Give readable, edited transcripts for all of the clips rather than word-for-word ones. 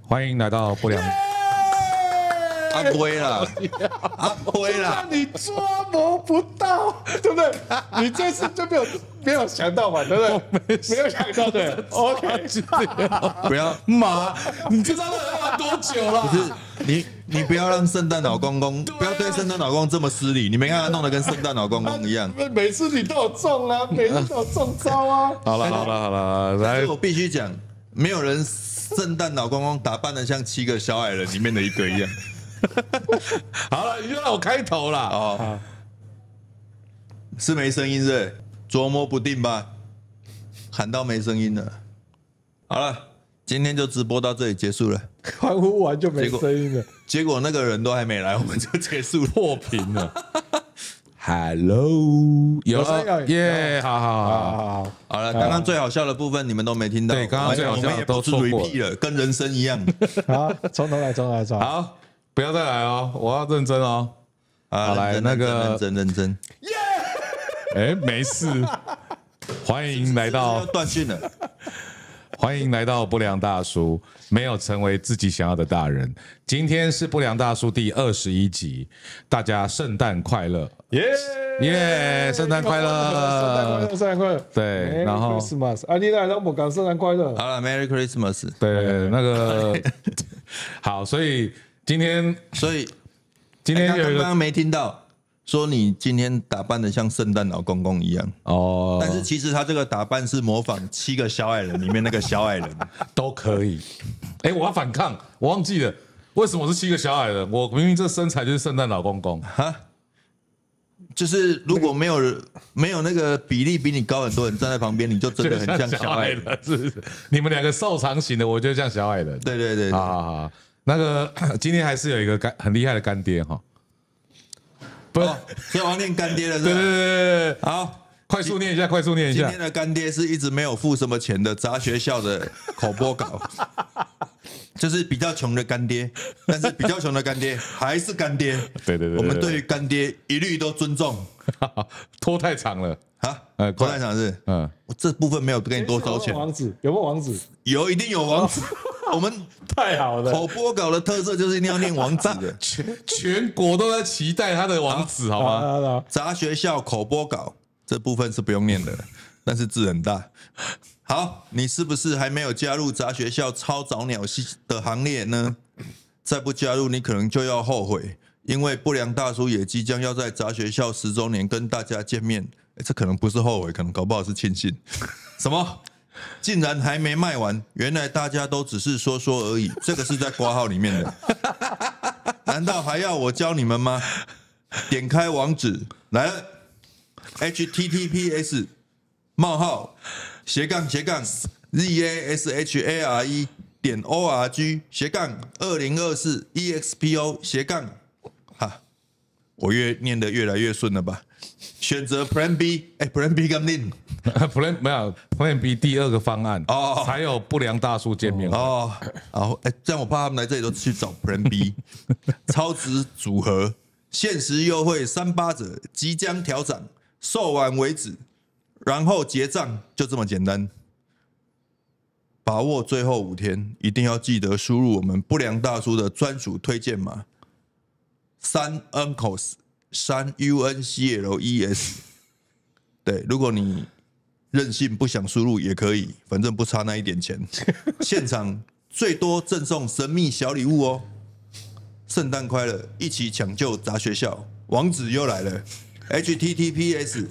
欢迎来到不良。 阿辉啦，阿辉啦， 你抓摸不到，对不对？你这次就没有想到嘛，对不对？没有想到，对。OK， 不要妈，你知道要玩多久了？ 不是你不要让圣诞老公公，不要对圣诞老公公这么失礼。你没看他弄得跟圣诞老公公一样。 每次你都有中啊，每次都有中招啊。 好了，来， 我必须讲，没有人圣诞老公公打扮得像7个小矮人里面的一个一样。 好了，你就让我开头啦。 哦，是没声音是琢磨不定吧？喊到没声音了。好了，今天就直播到这里结束了。 欢呼完就没声音了。 结果那个人都还没来，我们就结束了， 破屏了。Hello， 有了耶！好。 好了，刚刚最好笑的部分你们都没听到。 对，刚刚最好笑的都错过了，跟人生一样。 好，从头来。 好，不要再来哦，我要认真哦。好，来那个认真。 哎，没事。欢迎来到断讯了。 欢迎来到不良大叔，没有成为自己想要的大人。今天是不良大叔第21集，大家圣诞快乐！耶！圣诞快乐！ 圣诞快乐！ 对，然后 Christmas， 啊，你来让我讲圣诞快乐。 好了 ，Merry Christmas。 对，那个好，所以今天有一个刚刚没听到。说你今天打扮得像圣诞老公公一样哦， 但是其实他这个打扮是模仿7个小矮人里面那个小矮人都可以。哎，我要反抗，我忘记了为什么是7个小矮人，我明明这身材就是圣诞老公公哈。就是如果没有那个比例比你高很多人站在旁边，你就真的很像小矮人， 是不是？你们两个瘦长型的，我就像小矮人。 对， 好，那个今天还是有一个很厉害的干爹哈。 所以我要念干爹了，是吧？ 对， 好， 快速念一下。 今天的干爹是一直没有付什么钱的杂学校的口播稿，就是比较穷的干爹，但是比较穷的干爹还是干爹。 对， 我们对于干爹一律都尊重。 拖太长了啊，拖太长是，我这部分没有跟你多收钱。 有没有网址？ 有，一定有网址。我们太好了， 口播稿的特色就是一定要念网址的， 全国都在期待他的网址，好吗？ 杂学校口播稿这部分是不用念的，但是字很大。好，你是不是还没有加入杂学校超早鸟系的行列呢？再不加入，你可能就要后悔，因为不良大叔也即将要在杂学校10周年跟大家见面。这可能不是后悔，可能搞不好是庆幸。什么？竟然还没卖完，原来大家都只是说说而已。这个是在挂号里面的，难道还要我教你们吗？点开网址来了 ，https:// zashare.org/2024expo/。哈，我念得越来越顺了吧？选择 Plan B，Plan B 刚定 ，Plan 没有 Plan B 第2个方案哦， 才有不良大叔见面哦。好，这样我怕他们来这里都去找 Plan B 超值组合，限时优惠38折，即将调涨，售完为止，然后结账，就这么简单。把握最后5天，一定要记得输入我们不良大叔的专属推荐码3UNCLES。对，如果你任性不想输入也可以，反正不差那一点钱。现场最多赠送神秘小礼物哦！圣诞快乐，一起抢救杂学校。网址又来了 ，https://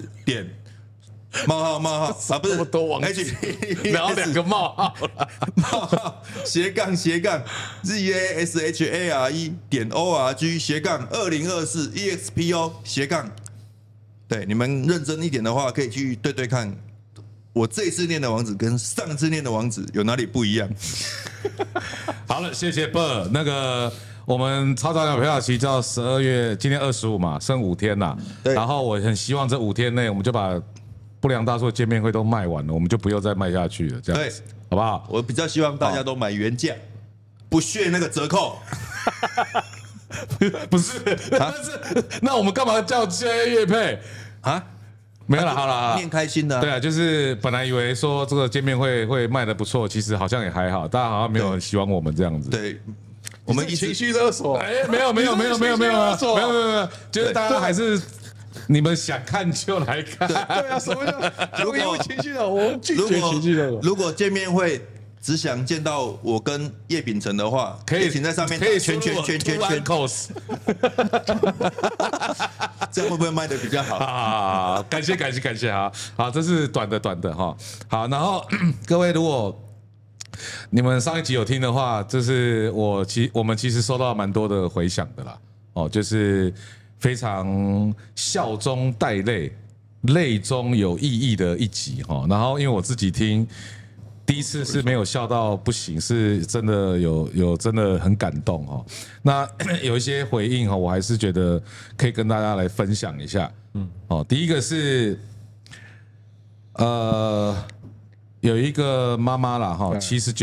啊，不是， 这么多网址，然后2个冒号了， /zashare.org/2024expo/。对，你们认真一点的话，可以去对看，我这一次念的网址跟上次念的网址有哪里不一样。 好了，谢谢 Bird。那个我们超早鸟票期到12月，今天25嘛，剩5天啦。然后我很希望这5天内，我们就把不良大叔的见面会都卖完了，我们就不用再卖下去了，这样子，好不好？ 我比较希望大家都买原价，不屑那个折扣。 不是，那我们干嘛叫业配啊？ 没有了，好了， 念开心的。 对啊，就是本来以为说这个见面会卖的不错，其实好像也还好，大家好像没有很喜欢我们这样子。 对，我们情绪勒索。 哎，没有，就是大家还是你们想看就来看。 对啊，什么叫如果因为情绪的，我们拒绝情绪的。 如果见面会只想见到我跟叶秉成的话，可以请在上面可以圈，这样会不会卖的比较好啊？感谢啊！好，这是短的哈。好，然后各位如果你们上一集有听的话，就是我们其实收到蛮多的回响的啦。哦，就是非常笑中带泪，泪中有意义的一集哈。然后因为我自己听。第一次是没有笑到不行，是真的有真的很感动哦。那有一些回应哦，我还是觉得可以跟大家来分享一下。第一个是有一个妈妈啦哈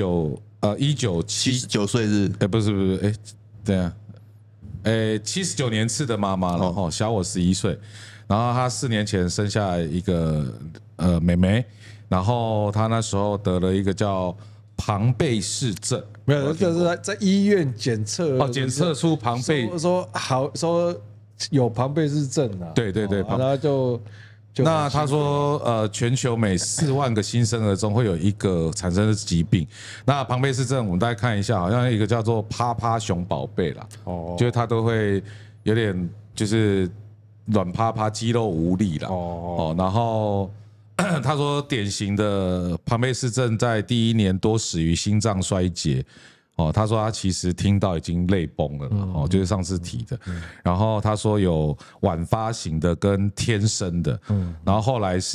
，1979 岁日， 不是，对啊，79年次的妈妈了哈，小我11岁，然后她4年前生下一个妹妹。然后他那时候得了一个叫庞贝氏症， 没有，就是在医院检测， 检测出庞贝， 说有庞贝氏症啊， 对， 然后就那他说全球每4万个新生儿中会有一个产生的疾病。那庞贝氏症我们大家看一下，好像一个叫做趴趴熊宝贝啦，就是他都会有点就是软趴趴、肌肉无力啦，然后。他说，典型的庞贝氏症在第1年多始于心脏衰竭。他说他其实听到已经泪崩了，就是上次提的。然后他说有晚发型的跟天生的，然后后来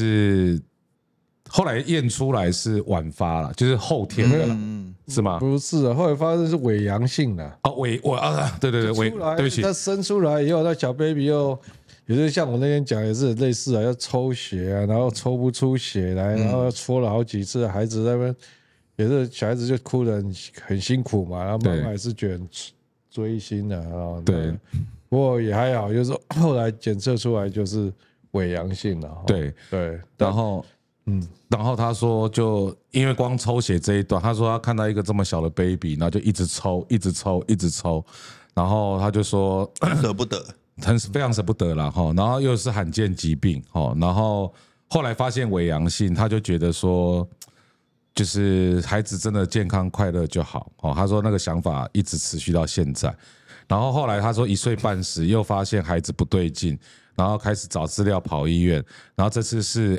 验出来是晚发了，就是后天的了，是吗？ 不是啊，后来发现是伪阳性的。 对，对不起， 他生出来以后，那小 baby 也是像我那天讲，也是类似啊，要抽血啊，然后抽不出血来，然后搓了好几次，孩子在那边也是小孩子就哭得很辛苦嘛，然后妈妈也是觉得很追心的啊。对，不过也还好，就是后来检测出来就是伪阳性了。 对，然后他说就因为光抽血这一段，他说他看到一个这么小的 baby， 然后就一直抽，然后他就说舍不得。 非常舍不得啦，然后又是罕见疾病，然后后来发现伪阳性，他就觉得说，就是孩子真的健康快乐就好，他说那个想法一直持续到现在，然后后来他说1岁半时又发现孩子不对劲，然后开始找资料跑医院，然后这次是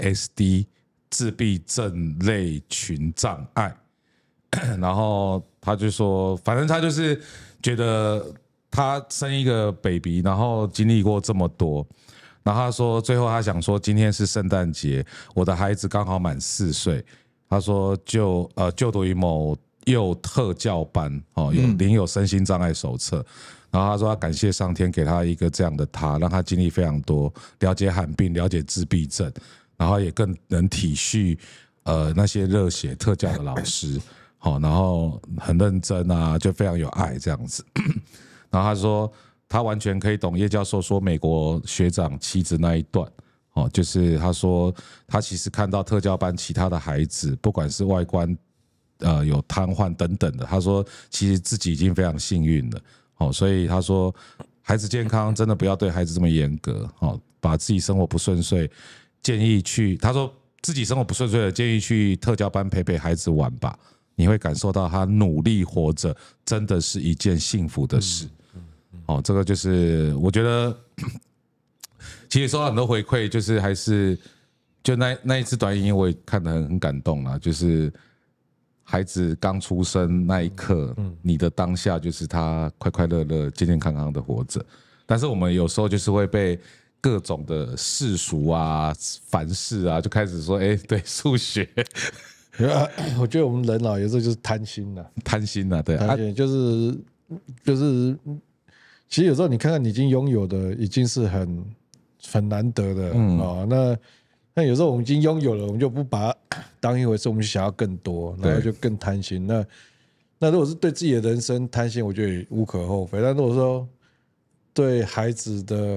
ASD 自闭症类群障碍，然后他就说，反正他就是觉得。他生一个 baby， 然后经历过这么多，然后他说最后他想说今天是圣诞节，我的孩子刚好满4岁，他说就读于某幼特教班，领有身心障碍手册，然后他说他感谢上天给他一个这样的他，让他经历非常多，了解罕病，了解自闭症，然后也更能体恤那些热血特教的老师，然后很认真啊，就非常有爱这样子。然后他说，他完全可以懂叶教授说美国学长妻子那一段，就是他说他其实看到特教班其他的孩子，不管是外观有瘫痪等等的，他说其实自己已经非常幸运了，所以他说孩子健康真的不要对孩子这么严格，把自己生活不顺遂，建议去，他说自己生活不顺遂的建议去特教班陪孩子玩吧，你会感受到他努力活着真的是一件幸福的事。这个就是我觉得，其实收到很多回馈，就是还是就那一次短影音，我也看得很感动啦。就是孩子刚出生那一刻，你的当下就是他快快乐乐、健健康康的活着。但是我们有时候就是会被各种的世俗啊、凡事啊，就开始说，对数学。 我觉得我们人有时候就是贪心呐， 对， 贪心就是。其实有时候你看看你已经拥有的已经是很难得的那有时候我们已经拥有了，我们就不把它当一回事，我们就想要更多，然后就更贪心。那如果是对自己的人生贪心，我觉得也无可厚非。但如果说对孩子的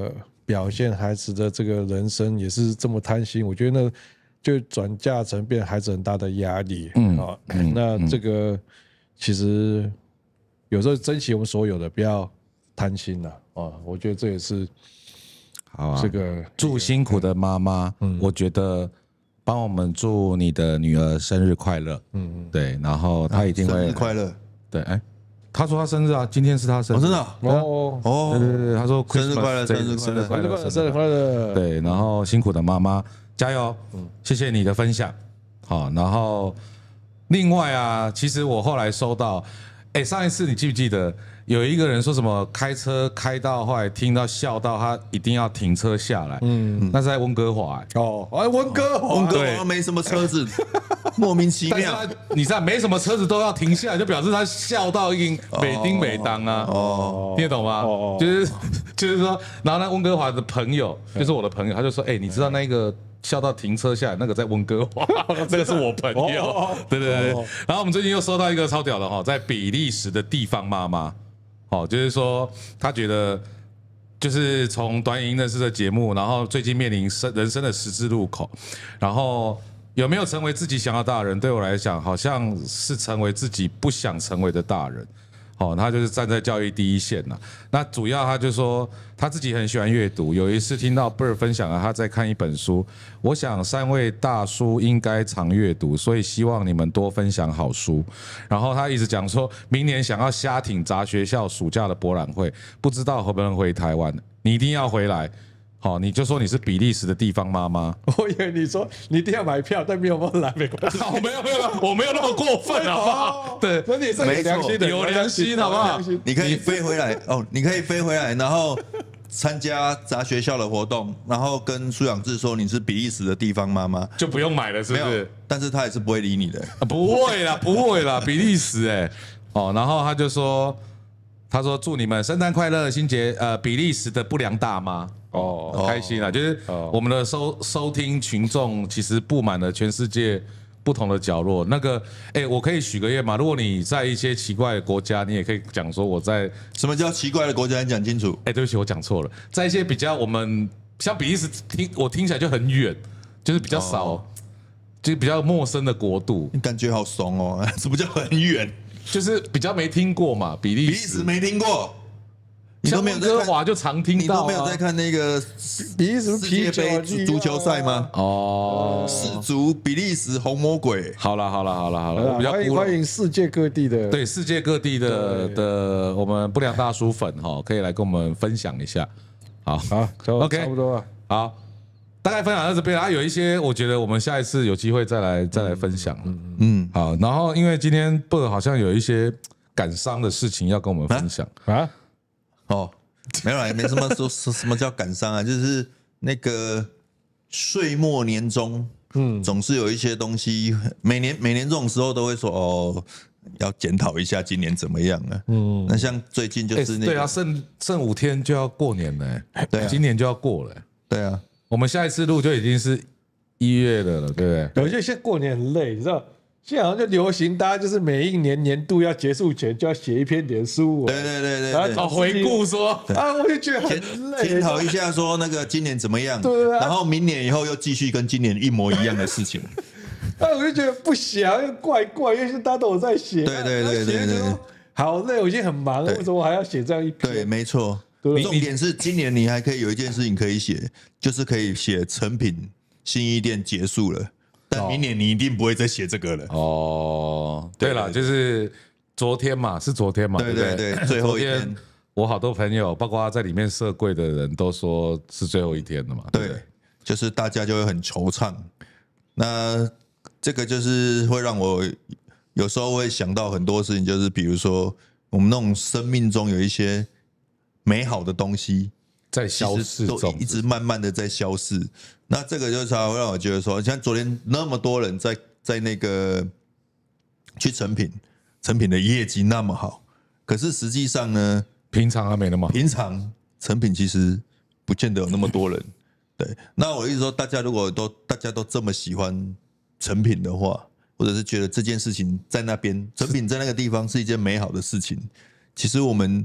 表现孩子的这个人生也是这么贪心，我觉得那就转嫁成变孩子很大的压力。那这个其实有时候珍惜我们所有的，不要贪心了我觉得这也是好啊。 这个祝辛苦的妈妈，我觉得帮我们祝你的女儿生日快乐。对，然后她一定会生日快乐。 对，他说他生日啊，今天是他生日， 真的对，他说生日快乐， 生日快乐， 生日快乐。 对，然后辛苦的妈妈加油，谢谢你的分享。好，然后另外啊，其实我后来收到，上一次你记不记得有一个人说什么开车开到后来听到笑到他一定要停车下来，那是在温哥华。 温哥华没什么车子，莫名其妙。 你知道没什么车子都要停下来，就表示他笑到已经美丁美当啊，听得懂吗？就是说，然后那温哥华的朋友，就是我的朋友，他就说，你知道那个笑到停车下来那个在温哥华，这个是我朋友，对。然后我们最近又收到一个超屌的在比利时的地方妈妈。就是说，他觉得就是从短影音认识的节目，然后最近面临人生的十字路口，然后有没有成为自己想要的大人？对我来讲，好像是成为自己不想成为的大人。他就是站在教育第一线呐。那主要他就说他自己很喜欢阅读。有一次听到 Bird 分享了他在看一本书，我想3位大叔应该常阅读，所以希望你们多分享好书。然后他一直讲说明年想要瞎挺杂学校暑假的博览会，不知道会不能回台湾，你一定要回来。你就说你是比利时的地方妈妈， 我以为你说你一定要买票，但没有办法来，没关系。 没有，我没有那么过分，好不好？对， 那你是有良心的， 有良心，好不好？ 你可以飞回来你可以飞回来，然后参加杂学校的活动，然后跟苏养志说你是比利时的地方妈妈， 就不用买了，是不是？ 但是他也是不会理你的。 不会啦，比利时然后他就说，他说祝你们圣诞快乐，新节比利时的不良大妈。很开心啊！就是我们的收听群众其实布满了全世界不同的角落。那个，我可以许个愿吗？如果你在一些奇怪的国家，你也可以讲说我在什么叫奇怪的国家？你讲清楚。 对不起，我讲错了。在一些比较我们像比利时我听起来就很远，就是比较少，就是比较陌生的国度。 你感觉好怂哦！什么叫很远？ 就是比较没听过嘛，比利时没听过。 你都没有在看，温哥华就常听到， 你都没有在看那个比利时世界杯足球赛吗？世足比利时红魔鬼。 好了，我比较欢迎世界各地的， 对世界各地的我们不良大叔粉可以来跟我们分享一下。好，OK， 差不多了。 好，大概分享到这边，有一些我觉得我们下一次有机会再来分享。好，然后因为今天Bird好像有一些感伤的事情要跟我们分享啊。 没有啦，也没什么说什么叫感伤啊，就是那个岁末年终，总是有一些东西，每年这种时候都会说要检讨一下今年怎么样啊。那像最近就是那个， 对啊，剩5天就要过年了， 对啊， 今年就要过了， 对啊， 我们下一次录就已经是1月的了，对不对？ 我觉得现在过年很累，你知道。现在好像就流行，大家就是每一年度要结束前就要写一篇脸书文， 对， 然后回顾说我就觉得很累， 检讨一下说那个今年怎么样， 对， 然后明年以后又继续跟今年一模一样的事情， 我就觉得不想，又怪，因为是大家都有在写， 对， 好累，我已经很忙了，为什么我还要写这样一篇？ 对，没错，重点是今年你还可以有一件事情可以写，就是可以写成品信义店结束了。但明年你一定不会再写这个了。 对了，就是昨天嘛， 对，最后一天， 我好多朋友，包括在里面设柜的人都说是最后一天了嘛。 对，就是大家就会很惆怅。那这个就是会让我有时候会想到很多事情，就是比如说我们那种生命中有一些美好的东西在消逝中， 一直慢慢的在消逝。那这个就才会让我觉得说，像昨天那么多人在那个去成品的业绩那么好，可是实际上呢， 平常还没那么好。 平常成品其实不见得有那么多人。对，那我意思说，大家如果大家都这么喜欢成品的话，或者是觉得这件事情在那边成品在那个地方是一件美好的事情，其实我们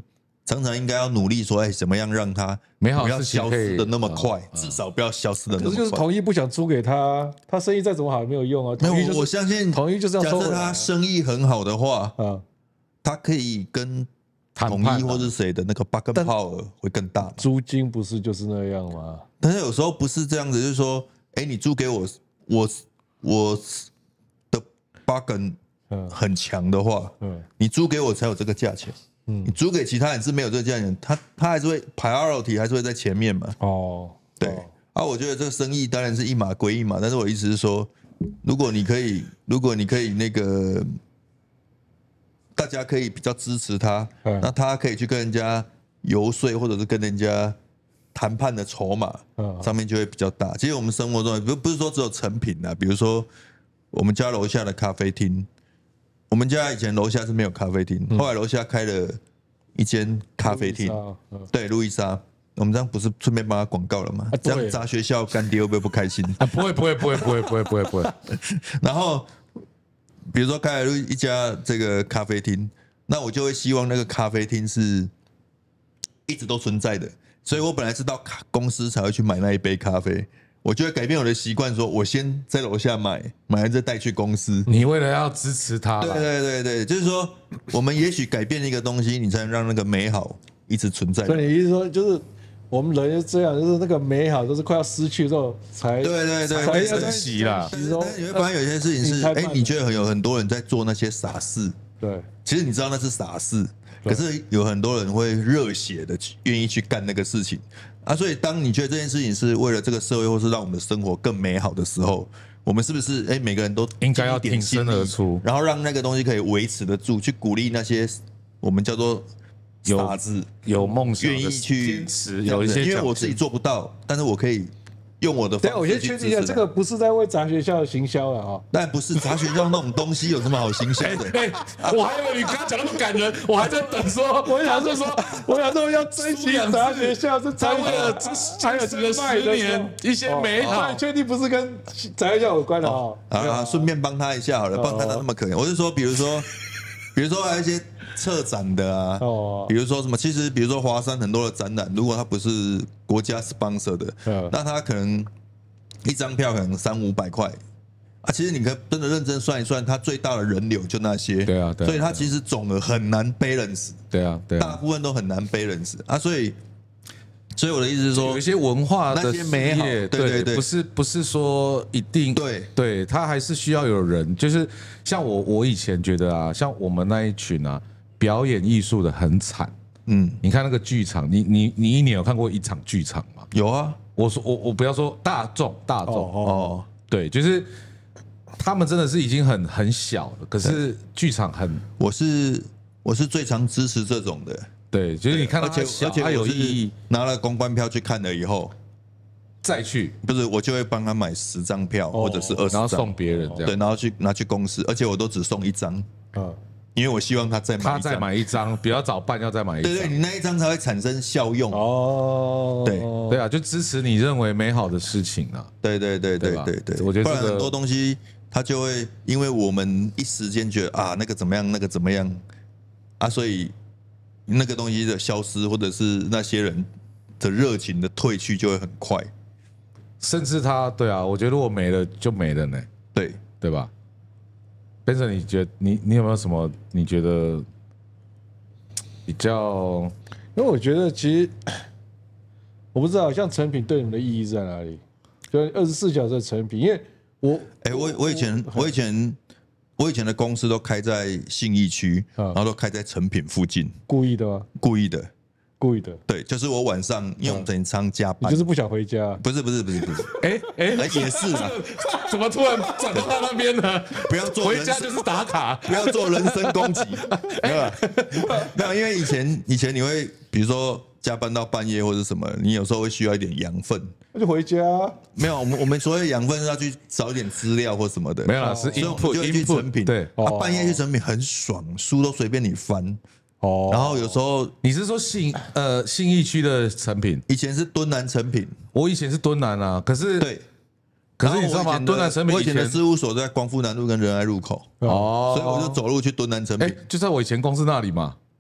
常常应该要努力说，哎，怎么样让它美好不要事情可以消失的那么快，至少不要消失的那可是就是么快。 统一不想租给他，他生意再怎么好也没有用啊。 没统一就是有，我相信统一就是要假设收回来他生意很好的话， 啊。 他可以跟统谈判嘛一或是谁的那个 bargain power 会更大嘛。 租金不是就是那样吗？ 但是有时候不是这样子，就是说，哎，你租给我的 bargain 很强的话，你租给我才有这个价钱。你租给其他人是没有这个价钱，他还是会 priority 还是会在前面嘛。 哦， 对啊，我觉得这个生意当然是一码归一码，但是我的意思是说，如果你可以那个大家可以比较支持他，那他可以去跟人家游说，或者是跟人家谈判的筹码上面就会比较大。其实我们生活中不是说只有成品啊，比如说我们家楼下的咖啡厅。我们家以前楼下是没有咖啡厅，后来楼下开了一间咖啡厅，对，路易莎。我们这样不是顺便帮他广告了吗？这样砸学校干爹会不会不开心？ 不会。 然后比如说开了一家这个咖啡厅，那我就会希望那个咖啡厅是一直都存在的，所以我本来是到公司才会去买那一杯咖啡。我就会改变我的习惯，说我先在楼下买完再带去公司。 你为了要支持他， 对，就是说，我们也许改变一个东西，你才能让那个美好一直存在。 所以你意思说，就是我们人是这样，就是那个美好都是快要失去之后才会珍惜啦。 但是你会发现有些事情是，哎，你觉得有很多人在做那些傻事， 对， 其实你知道那是傻事，可是有很多人会热血的愿意去干那个事情。啊，所以当你觉得这件事情是为了这个社会，或是让我们的生活更美好的时候，我们是不是每个人都应该要挺身而出， 然后让那个东西可以维持得住，去鼓励那些我们叫做傻子、 有梦想、 愿意去坚持，有一些， 因为我自己做不到，但是我可一用我的方式去支持他。 我先确定一下，这个不是在为砸学校的行销了啊？ 但不是砸学校那种东西有什么好行销的？ 我还以为你刚刚讲那么感人，我还在等说， 我想说要珍惜砸学校，是才为了才有这个10年一些美好。 确定不是跟砸学校有关的啊？ 啊，顺便帮他一下好了，帮他那么可怜。我是说，比如说还有一些策展的啊，比如说什么，其实比如说华山很多的展览，如果它不是国家 sponsor 的，那它可能一张票可能300-500块啊。其实你可真的认真算一算，它最大的人流就那些， 对啊， 所以它其实总额很难 balance， 对啊， 大部分都很难 balance 啊。所以我的意思是说， 有一些文化的那些美好，对， 不是说一定对，它还是需要有人，就是像我以前觉得啊，像我们那一群啊，表演艺术的很惨。你看那个剧场，你一年有看过一场剧场吗？ 有啊， 我不要说大众哦，对，就是他们真的是已经很小了，可是剧场很， 我是最常支持这种的。 对，就是你看到而且它有意义， 拿了公关票去看了以后， 再去不是我就会帮他买10张票，或者是20张， 然后送别人这样， 对，然后拿去公司，而且我都只送1张，因为我希望他再买一张， 比较早办要再买一张， 对，你那一张才会产生效用哦。 对啊，就支持你认为美好的事情啊。 对， 我觉得不然很多东西它就会因为我们一时间觉得啊那个怎么样啊，所以那个东西的消失，或者是那些人的热情的退去就会很快， 甚至对啊，我觉得如果没了就没了呢，对吧？Benson，你觉得你有没有什么你觉得比较？ 因为我觉得其实我不知道，像成品对你们的意义在哪里？就24小时的成品，因为我以前的公司都开在信义区，然后都开在成品附近， 故意的吗？ 故意的。对，就是我晚上因为我们很常加班， 你就是不想回家？ 不是，也是啊， 怎么突然转到那边呢？ 不要做回家就是打卡， 不要做人身攻击，没有，因为以前你会比如说加班到半夜或者什么，你有时候会需要一点养分， 那就回家。 没有，我们所谓养分是要去找一点资料或什么的， 没有啦，是 input 就去成品， 对， 半夜去成品很爽，书都随便你翻。然后有时候你是说信义区的成品？ 以前是敦南成品， 我以前是敦南啊，可是你知道吗？敦南成品我以前的事务所在光复南路跟仁爱路口，所以我就走路去敦南成品， 就在我以前公司那里嘛。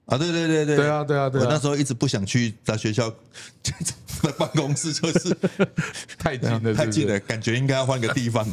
啊，对， 对啊， 我那时候一直不想去在学校的办公室，就是太近了， 太近了，感觉应该要换个地方。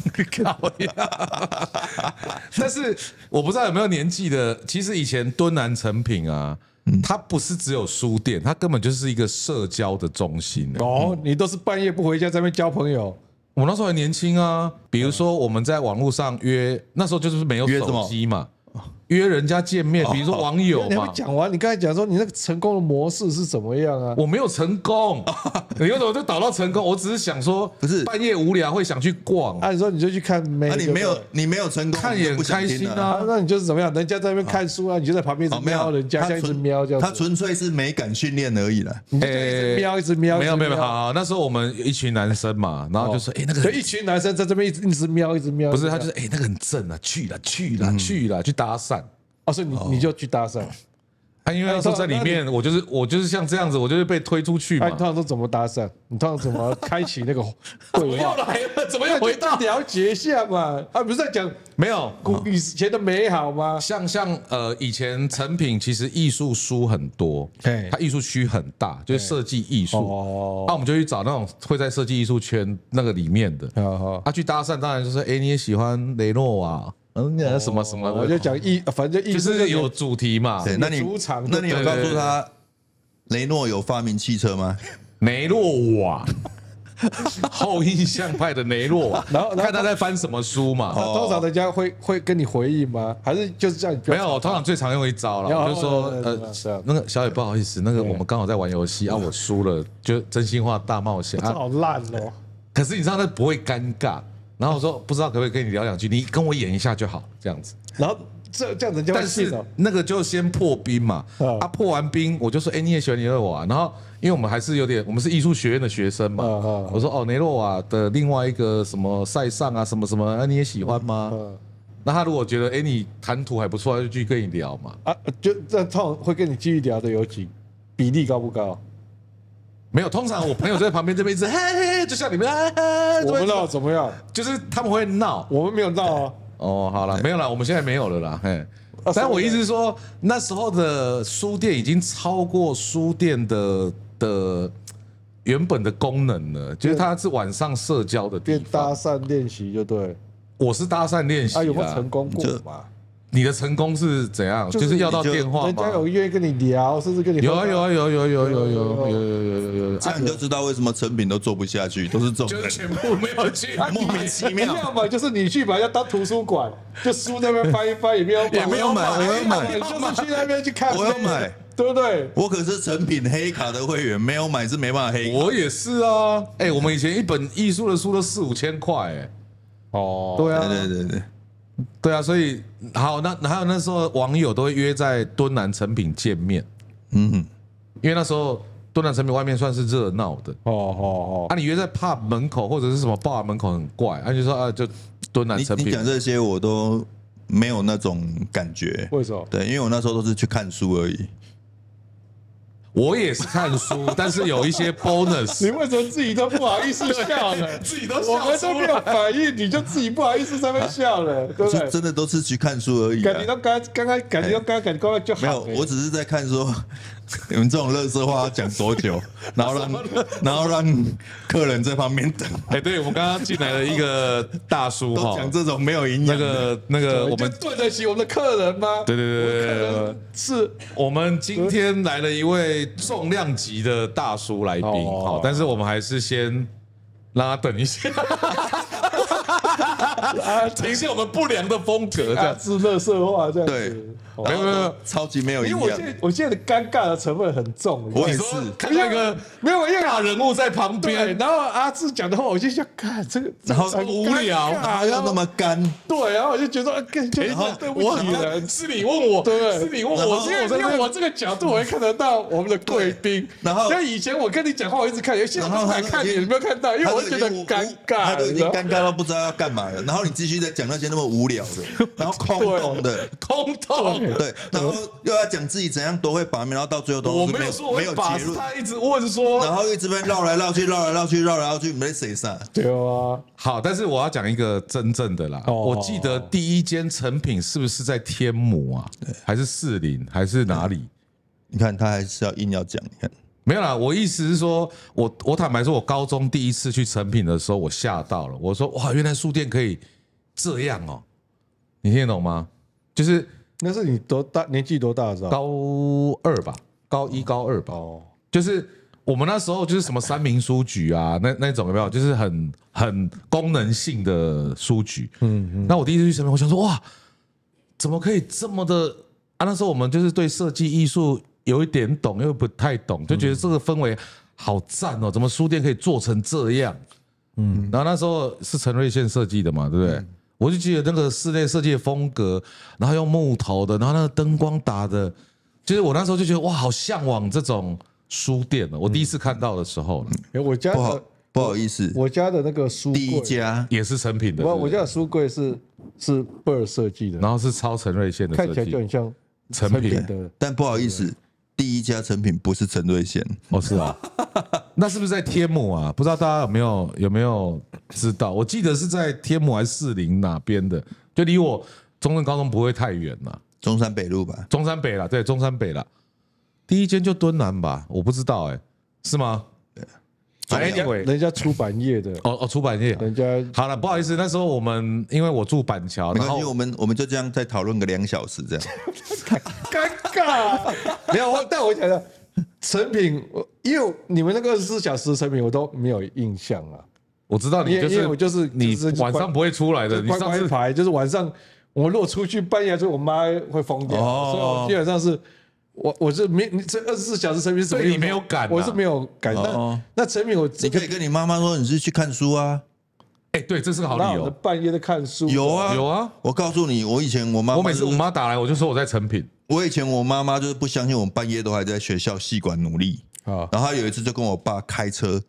但是我不知道有没有年纪的，其实以前敦南成品啊，它不是只有书店，它根本就是一个社交的中心。 哦，你都是半夜不回家在那边交朋友。 我那时候还年轻啊，比如说我们在网络上约，那时候就是没有手机嘛。约人家见面，比如说网友嘛。 你还没讲完，你刚才讲说你那个成功的模式是怎么样啊？ 我没有成功，你为什么就导到成功？我只是想说， 不是半夜无聊会想去逛。 按说你就去看妹， 你没有成功， 看也很开心啊。 那你就是怎么样？人家在那边看书啊，你就在旁边一直瞄人家，像一直瞄这样。 他纯粹是美感训练而已啦。 你就一直瞄，一直瞄。 没有，好，那时候我们一群男生嘛，然后就说，那个， 就一群男生在这边一直瞄，一直瞄。 不是，他就是那个很正啊，去了，去搭讪。 哦，所以你就去搭讪。 因为那时候在里面，我就是像这样子，我就是被推出去嘛。 你通常都怎么搭讪？你通常怎么开启那个对话？ 又来了，怎么又回到了解一下嘛？不是在讲没有以前的美好吗？ 像以前成品其实艺术书很多，它艺术区很大，就是设计艺术。那我们就去找那种会在设计艺术圈那个里面的。去搭讪，当然就是你也喜欢雷诺瓦。什么什么， 我就讲反正就是有主题嘛。 对，那你有告诉他雷诺有发明汽车吗？ 雷诺瓦，后印象派的雷诺瓦，然后看他在翻什么书嘛。 通常人家会跟你回应吗？还是就是这样？ 没有，我通常最常用一招了，我就说那个小野不好意思，那个我们刚好在玩游戏啊，我输了，就真心话大冒险啊， 好烂哦。 可是你知道那不会尴尬。然后我说不知道可不可以跟你聊两句，你跟我演一下就好，这样子。 然后这样子就会信了。 那个就先破冰嘛，破完冰我就说，你也喜欢雷诺瓦，然后因为我们还是我们是艺术学院的学生嘛，我说雷诺瓦的另外一个什么塞尚啊什么什么，你也喜欢吗？那他如果觉得你谈吐还不错，他就继续跟你聊嘛。 就这通常会跟你继续聊的有几比例高不高？ 没有，通常我朋友在旁边这边一直嘿，就像你们我们闹怎么样？ 就是他们会闹， 我们没有闹啊。 哦，好了，没有了，我们现在没有了啦。但我意思是说，那时候的书店已经超过书店的原本的功能了，就是它是晚上社交的地方， 搭讪练习就对。 我是搭讪练习， 有没有成功过嘛？ 你的成功是怎样？就是要到电话吗？ 人家有愿意跟你聊，甚至跟你有， 这样你就知道为什么成品都做不下去，都是这种人，全部没有去， 莫名其妙。 要么就是你去把人家当图书馆，就书那边翻一翻，也没有买，我要买， 就是去那边去看， 我要买， 对不对？ 我可是成品黑卡的会员，没有买是没办法黑卡。 我也是啊，我们以前一本艺术的书都4、5千块，对啊，对啊，所以好，那还有那时候网友都会约在敦南成品见面，因为那时候敦南成品外面算是热闹的，你约在 pub 门口或者是什么 bar 门口很怪，就说就敦南成品。 你讲这些我都没有那种感觉， 为什么？ 对，因为我那时候都是去看书而已。 我也是看书，但是有一些 bonus。 你为什么自己都不好意思笑了？ 自己都笑， 我们都没有反应，你就自己不好意思在那边笑了，对不对？ 真的都是去看书而已。 感觉到刚刚就好。 没有，我只是在看说你们这种垃圾话要讲多久，然后让客人在旁边等。 对，我们刚刚进来了一个大叔哈，讲这种没有营养那个我们对得起我们的客人吗？ 对， 是我们今天来了一位重量级的大叔来宾，好，但是我们还是先让他等一下。呈现我们不良的风格，这样是垃圾话，这样对，没有，超级没有营养。 因为我现在的尴尬的成分很重， 我也是。 看那个没有，因为大人物在旁边， 然后阿志讲的话，我就想看这个， 然后很无聊， 要那么干， 对，然后我就觉得，然后对不起人， 是你问我， 对， 是你问我， 因为我这个角度，我会看得到我们的贵宾。 然后， 因为以前我跟你讲话，我一直看，现在不敢看你，有没有看到？因为我觉得尴尬， 他都已经尴尬到不知道要干嘛了。然后你继续在讲那些那么无聊的，然后空洞的，对，然后又要讲自己怎样多会把妹，然后到最后都我没有说没有结论， 他一直问说， 然后一直被绕来绕去，没谁上。 对啊， 好，但是我要讲一个真正的啦，我记得第一间成品是不是在天母啊，还是士林，还是哪里？ 你看他还是要硬要讲，你看没有啦，我意思是说，我坦白说，我高中第一次去成品的时候，我吓到了。我说哇，原来书店可以这样哦，你听得懂吗？就是那是你多大年纪多大的时候？ 高2吧，高1、高2吧。哦，就是我们那时候就是什么三民书局啊，那种有没有？就是很功能性的书局。那我第一次去成品，我想说哇，怎么可以这么的啊？那时候我们就是对设计艺术有一点懂，又不太懂，就觉得这个氛围好赞哦！怎么书店可以做成这样？然后那时候是陈瑞宪设计的嘛，对不对？我就记得那个室内设计的风格，然后用木头的，然后那个灯光打的，就是我那时候就觉得哇，好向往这种书店哦！我第一次看到的时候， 我家的不好意思， 我家的那个书柜第一家也是成品的， 我家的书柜是贝尔设计的， 然后是超陈瑞宪的设计， 看起来就很像成品的， 但不好意思。第一家成品不是陈瑞宪哦，是啊，那是不是在天母啊？不知道大家有没有知道？我记得是在天母还是士林哪边的，就离我中正高中不会太远啦， 中山北路吧？ 中山北啦，对，中山北啦。第一间就敦南吧，我不知道是吗？ 人家出版业的出版业， 人家好了，不好意思，那时候我们因为我住板桥， 没关系，我们就这样再讨论个2小时这样， 尴尬。没有，但我讲的成品，因为你们那个24小时成品我都没有印象啊。 我知道你就是你晚上不会出来的，你上次牌就是晚上我如果出去半夜，我妈会疯掉，所以我基本上是。我是没你这24小时成品是什么？ 你没有赶， 我是没有赶。那成品你可以跟你妈妈说你是去看书啊。 对，这是个好理由。 半夜在看书。 有啊。我告诉你，我以前我每次我妈打来，我就说我在成品。 我以前我妈妈就是不相信我们半夜都还在学校系馆努力啊。然后她有一次就跟我爸开车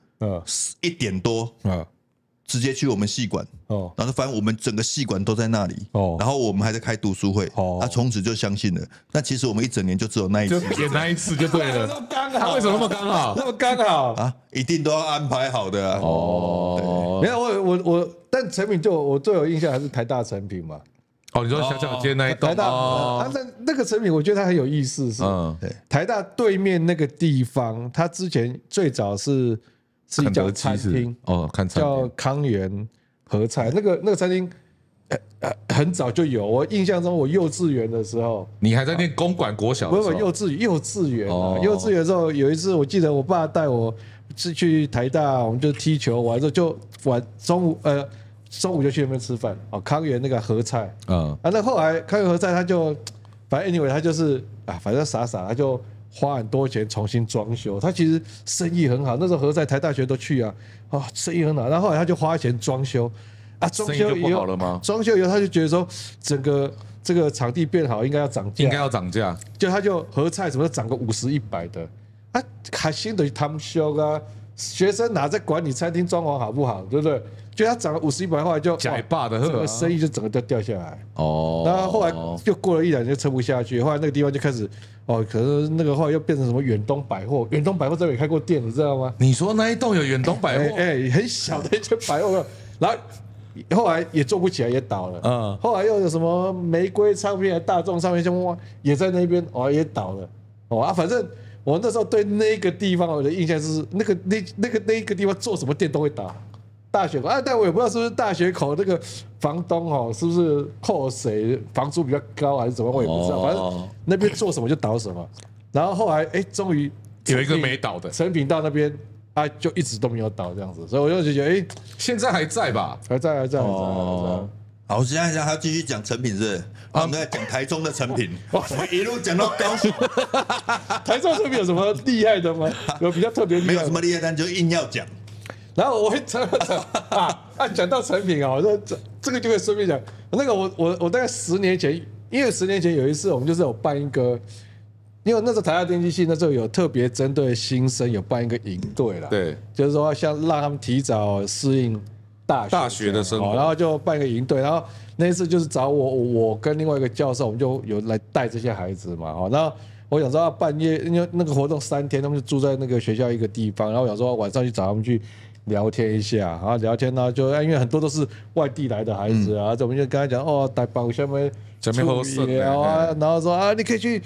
，1点多直接去我们系馆，然后发现我们整个系馆都在那里，然后我们还在开读书会，他从此就相信了。但其实我们一整年就只有那一次， 就演那一次就对了。他为什么那么刚好？ 那么刚好啊？一定都要安排好的啊。 没有我，但成品就我最有印象还是台大成品嘛。 你说小小街那一栋台大那个成品，我觉得它很有意思，是台大对面那个地方，它之前最早是一家餐厅叫康源和菜，那个餐厅很早就有。我印象中，我幼稚园的时候， 你还在念公馆国小的时候？ 不，幼稚园幼稚园的时候有一次，我记得我爸带我是去台大，我们就踢球完之后就晚中午就去那边吃饭。康源那个和菜，那后来康源和菜他就反正 anyway 他就是反正傻他就花很多钱重新装修，他其实生意很好，那时候和在台大学都去生意很好。然后后来他就花钱装修，装修以后装修以后他就觉得说，整个这个场地变好，应该要涨价，就他就和菜什么涨个50、100的，开心的他们修啊，学生哪在管你餐厅装潢好不好，对不对？就他涨了50、100，后来就假霸的， 整个生意就整个就掉下来。然后后来就过了1、2年就撑不下去，后来那个地方就开始可是那个后来又变成什么远东百货，远东百货这边也开过店，你知道吗？ 你说那一栋有远东百货？ 很小的一间百货，然后来也做不起来，也倒了。后来又有什么玫瑰唱片、大众唱片也在那边也倒了。反正我那时候对那个地方我的印象就是那个地方做什么店都会倒。大学口但我也不知道是不是大学口那个房东是不是扣谁房租比较高还是怎么，我也不知道。反正那边做什么就倒什么。然后后来终于有一个没倒的成品到那边就一直都没有倒这样子，所以我就觉得现在还在吧？ 还在。 好，现在还要继续讲成品是？我们在讲台中的成品，我们一路讲到高雄。 台中成品有什么厉害的吗？有比较特别厉害？ 没有什么厉害，但就硬要讲。 然后我会讲到成品这个就会顺便讲那个我大概10年前，因为10年前有一次我们就是有办一个，因为那时候台大电机系那时候有特别针对新生有办一个营队啦， 对， 就是说像让他们提早适应大学的生活，然后就办一个营队，然后那一次就是找我跟另外一个教授，我们就有来带这些孩子嘛，然后我想说半夜，因为那个活动3天，他们就住在那个学校一个地方，然后我想说晚上去找他们去聊天一下，然后聊天呢，就因为很多都是外地来的孩子啊，我们就跟他讲台北下面处理啊，然后说你可以去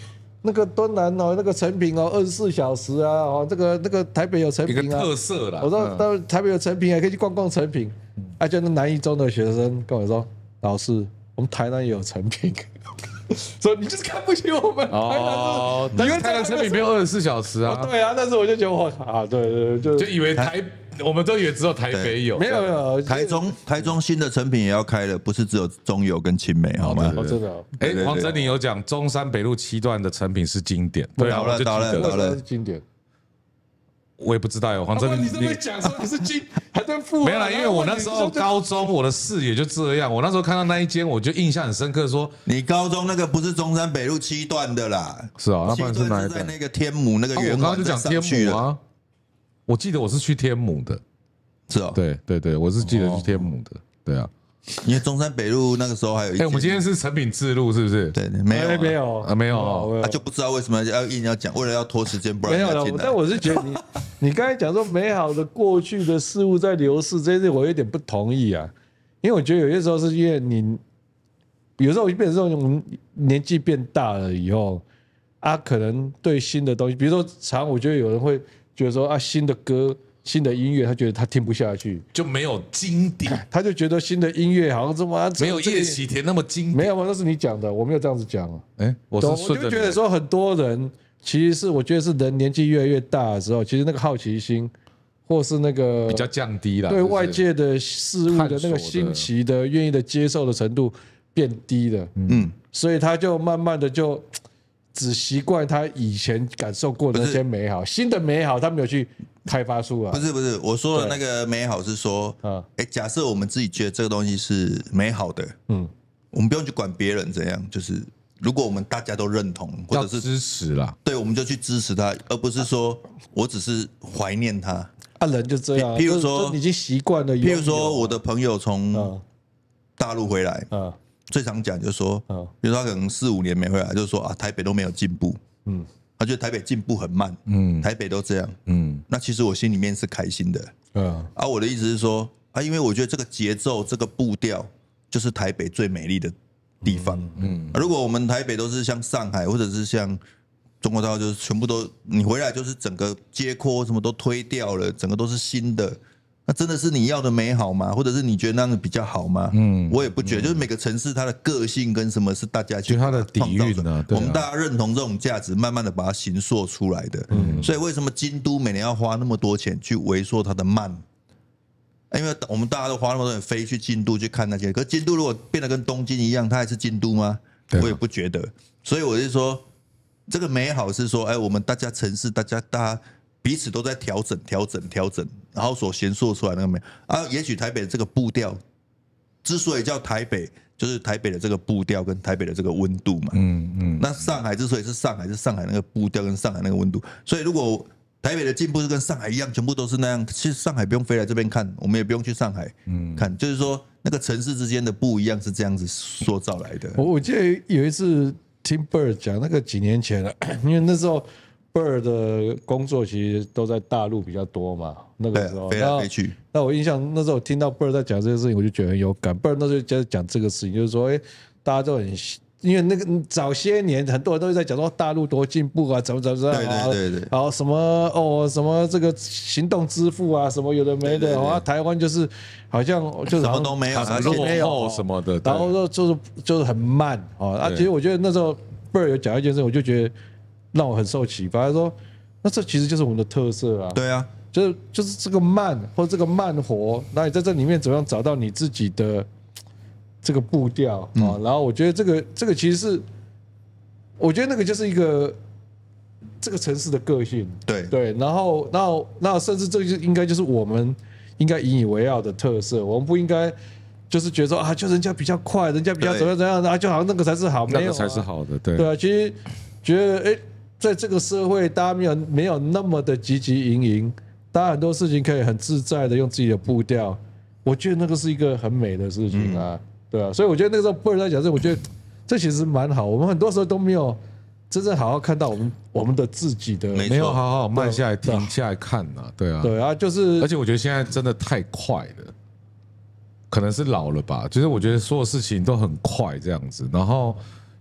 那个敦南哦，那个成品哦，24小时啊，哦，那个台北有成一个品啊， 特色啦。 我说到台北有成品，还可以去逛逛成品。啊，就那南一中的学生跟我说，老师，我们台南也有成品。说你就是看不起我们哦，但是台南成品没有24小时啊。 对啊，但是我就觉得我对， 就以为我们都以为只有台北有， 没有， 台中新的成品也要开了，不是只有中油跟青美，好吗？ 哦，真的。 哎，黄真宁有讲中山北路7段的成品是经典，对啊，我就记得了，经典。 我也不知道哟，黄真宁， 你这边讲说你是还在富， 没有啦，因为我那时候高中，我的视野就这样。我那时候看到那一间，我就印象很深刻，说你高中那个不是中山北路7段的啦， 是啊，那不然是哪一在那个天母那个圆环， 我刚刚就讲天母啊，我记得我是去天母的， 是哦， 对，我是记得去天母的，对啊。 因为中山北路那个时候还有一间， 我们今天是成品制路是不是？ 对，没有，就不知道为什么硬要讲，为了要拖时间，不然没有了。但我是觉得你刚才讲说美好的过去的事物在流逝，这些我有点不同意啊，因为我觉得有些时候是因为你有时候变成这种年纪变大了以后啊，可能对新的东西，比如说我觉得有人会觉得说啊，新的歌。新的音乐，他觉得他听不下去， 就没有经典， 他就觉得新的音乐好像这么没有叶启田那么经典。 没有，那是你讲的，我没有这样子讲啊。 我就觉得说很多人其实是我觉得是人年纪越来越大的时候，其实那个好奇心或是那个比较降低了， 对外界的事物的那个新奇的、愿意的接受的程度变低了。所以他就慢慢的就只习惯他以前感受过的那些美好，新的美好他没有去开发出来。 不是，我说的那个美好是说，假设我们自己觉得这个东西是美好的，我们不用去管别人怎样，就是如果我们大家都认同或者是支持啦， 对，我们就去支持他，而不是说我只是怀念他。 人就这样， 譬如说你已经习惯了。 譬如说我的朋友从大陆回来，最常讲就是说，比如说他可能4、5年没回来，就是说啊，台北都没有进步，他觉得台北进步很慢，台北都这样，那其实我心里面是开心的，我的意思是说，因为我觉得这个节奏、这个步调，就是台北最美丽的地方，如果我们台北都是像上海或者是像中国大陆，就是全部都你回来就是整个街廓什么都推掉了，整个都是新的。那真的是你要的美好吗？或者是你觉得那样比较好吗？我也不觉得。就是每个城市它的个性跟什么是大家去它的底蕴呢？ 我们大家认同这种价值，慢慢的把它形塑出来的。所以为什么京都每年要花那么多钱去微缩它的慢？因为我们大家都花那么多钱飞去京都去看那些，可是京都如果变得跟东京一样，它还是京都吗？我也不觉得。所以我是说，这个美好是说，我们大家城市，大家彼此都在调整，然后所形塑出来那个美也许台北的这个步调，之所以叫台北，就是台北的这个步调跟台北的这个温度嘛。那上海之所以是上海，是上海那个步调跟上海那个温度。所以如果台北的进步是跟上海一样，全部都是那样，其实上海不用飞来这边看，我们也不用去上海看，就是说那个城市之间的不一样是这样子塑造来的。 我记得有一次听 Bird 讲，那个几年前了，因为那时候。Bird 的工作其实都在大陆比较多嘛，那个时候飞来飞去。 那我印象那时候听到 Bird 在讲这个事情，我就觉得很有感。Bird 那时候在讲这个事情，就是说，大家都很，因为那个早些年很多人都在讲说大陆多进步啊，怎么啊， 对， 然后什么这个行动支付啊，什么有的没的，啊，台湾就是好像就什么都没有， 落后什么的， 然后就是很慢啊。其实我觉得那时候 Bird 有讲一件事，我就觉得。让我很受启发，他说：“那这其实就是我们的特色啊。” 对啊， 就是这个慢或者这个慢活，那你在这里面怎么样找到你自己的这个步调啊？然后我觉得这个其实是，我觉得那个就是一个这个城市的个性。对，然后甚至这个就应该就是我们应该引以为傲的特色，我们不应该。就是觉得说啊，就人家比较快，人家比较怎么样，然后就好像那个才是好， 那个才是好的，对啊，其实觉得在这个社会，大家没有那么的汲汲营营，大家很多事情可以很自在的用自己的步调，我觉得那个是一个很美的事情啊，对啊，所以我觉得那个时候Bird在讲这，我觉得这其实蛮好，我们很多时候都没有真正好好看到我们的自己的， 没有好好慢下来停下来看呐，对啊， 就是， 而且我觉得现在真的太快了。可能是老了吧，就是我觉得所有事情都很快这样子，然后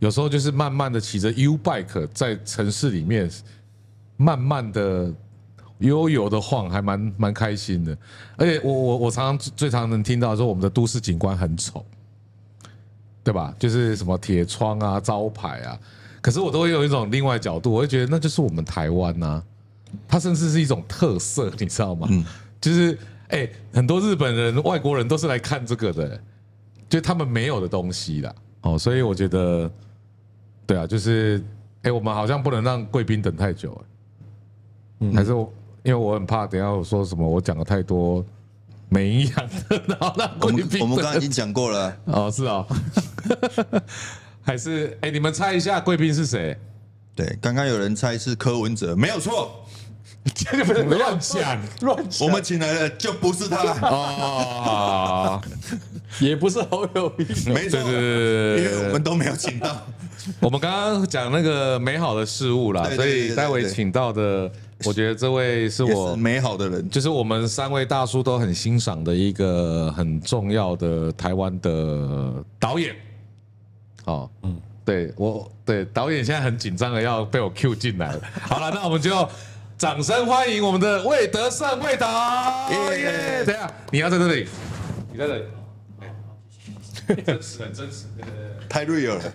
有时候就是慢慢的骑着 U bike 在城市里面慢慢的悠悠的晃，还蛮开心的。而且我最常能听到说我们的都市景观很丑，对吧？就是什么铁窗啊、招牌啊，可是我都会有一种另外角度，我会觉得那就是我们台湾呐，它甚至是一种特色，你知道吗？就是很多日本人、外国人都是来看这个的，就他们没有的东西啦。哦，所以我觉得，对啊，就是我们好像不能让贵宾等太久，还是因为我很怕等一下我说什么，我讲的太多没营养的，然后让贵宾我们刚刚已经讲过了。 哦，是哦，还是你们猜一下贵宾是谁？ 对，刚刚有人猜是柯文哲，没有错。 你们乱讲， 我们请来的就不是他哦， 也不是侯友宜， 没错，因为我们都没有请到。 我们刚刚讲那个美好的事物啦，所以待会请到的，我觉得这位是我美好的人， 就是我们3位大叔都很欣赏的一个很重要的台湾的导演。哦，对，导演现在很紧张的要被我 Q 进来了。好了，那我们就掌声欢迎我们的魏德胜魏导。耶！等一下，你要在这里，你在这里。真实，很真实， 太 real 了。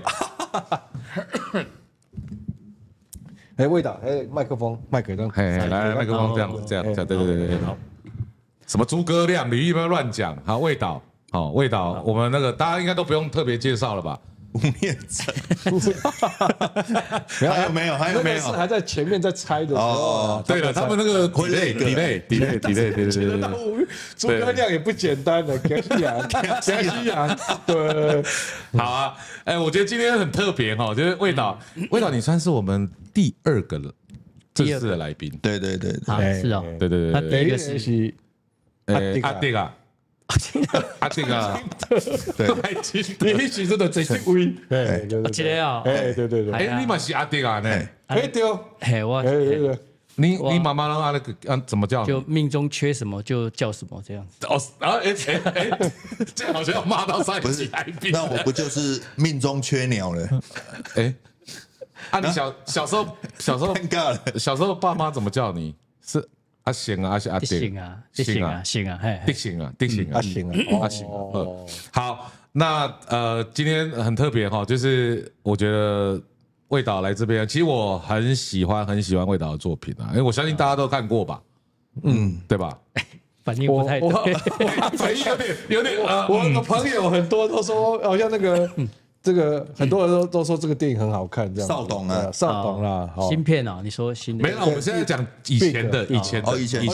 魏导，麦克风，麦克风， 来，麦克风这样，对，好。什么诸葛亮、吕玉不要乱讲。好，魏导，好，魏导，我们那个大家应该都不用特别介绍了吧？ 吴念真，还有没有？ 还在前面在猜的时候。 对了，他们那个 delay， 对，诸葛亮也不简单的，江西洋，对， 好啊，我觉得今天很特别哈，就是魏导，你算是我们第2个正式的来宾， 对， 是哦， 对， 第一个是阿迪啊。阿这个对，你一起真的这些位， 这个啊， 对， 你嘛是阿迪啊呢？ 对， 我你妈妈让他那个怎么叫？ 就命中缺什么就叫什么这样子。 哦，这好像要骂到上一集来宾。 那我不就是命中缺鸟了？ 你小时候尴尬了， 小时候爸妈怎么叫你？是阿行啊，还是阿迪？ 行啊，行啊， 迪行啊， 阿行啊， 好，那今天很特别哈，就是我觉得魏导来这边，其实我很喜欢魏导的作品啊，因为我相信大家都看过吧，对吧？ 反应不太对， 反应有点我的朋友很多都说，好像那个。这个很多人都说这个电影很好看，这样。 少董啊， 少董啦， 新片啊，你说新的？ 没有，我们现在讲以前的，以前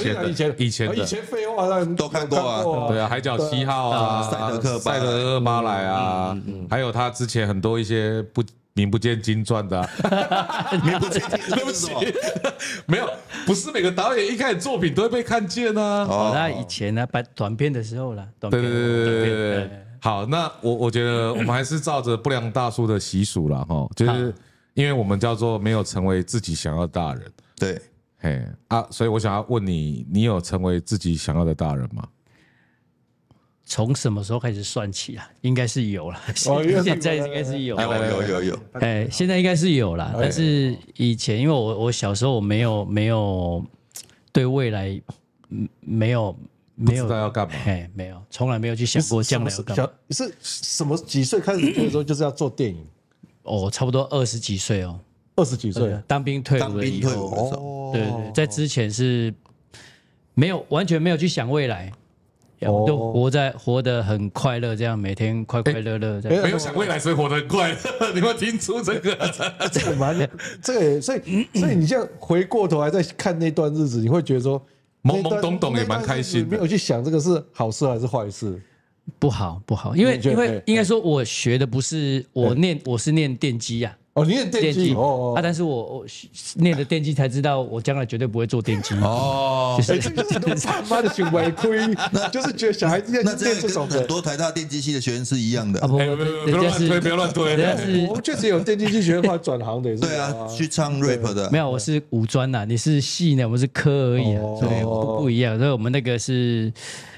废话都看过啊， 对啊，海角7号啊，赛德克巴莱啊，还有他之前很多一些名不见经传的， 名不见经传，对不起， 没有，不是每个导演一开始作品都会被看见啊。 那以前呢，拍短片的时候啦， 对。好，那我觉得我们还是照着不良大叔的习俗啦，哈，就是因为我们叫做没有成为自己想要的大人， 对， 所以我想要问你，你有成为自己想要的大人吗？ 从什么时候开始算起啊？应该是有了，现在应该是有， 有， 现在应该是有了，但是以前因为我小时候我没有对未来没有知道要干嘛， 没有，从来没有去想过将来要干嘛。 是什么几岁开始觉得说就是要做电影？ 差不多20几岁哦 ，20几岁， 当兵退伍了以后，对，在之前是完全没有去想未来，都活得很快乐，这样每天快快乐乐， 没有想未来，所以活得很快乐。你会听出这个？ 所以你这样回过头来再看那段日子，你会觉得说。 懵懵懂懂也蛮开心的， 没有去想这个是好事还是坏事， 不好，因为应该说，我学的不是我是念电机啊。 你念电机但是我念的电机才知道，我将来绝对不会做电机就是他妈的行为亏，就是觉得小孩子那这跟很多台大电机系的学生是一样的。 不要乱推， 我们确实有电机系学生转行的， 对啊，去唱 rap 的。 没有，我是五专呐，你是系呢，我们是科而已啊，所以不一样。所以我们那个是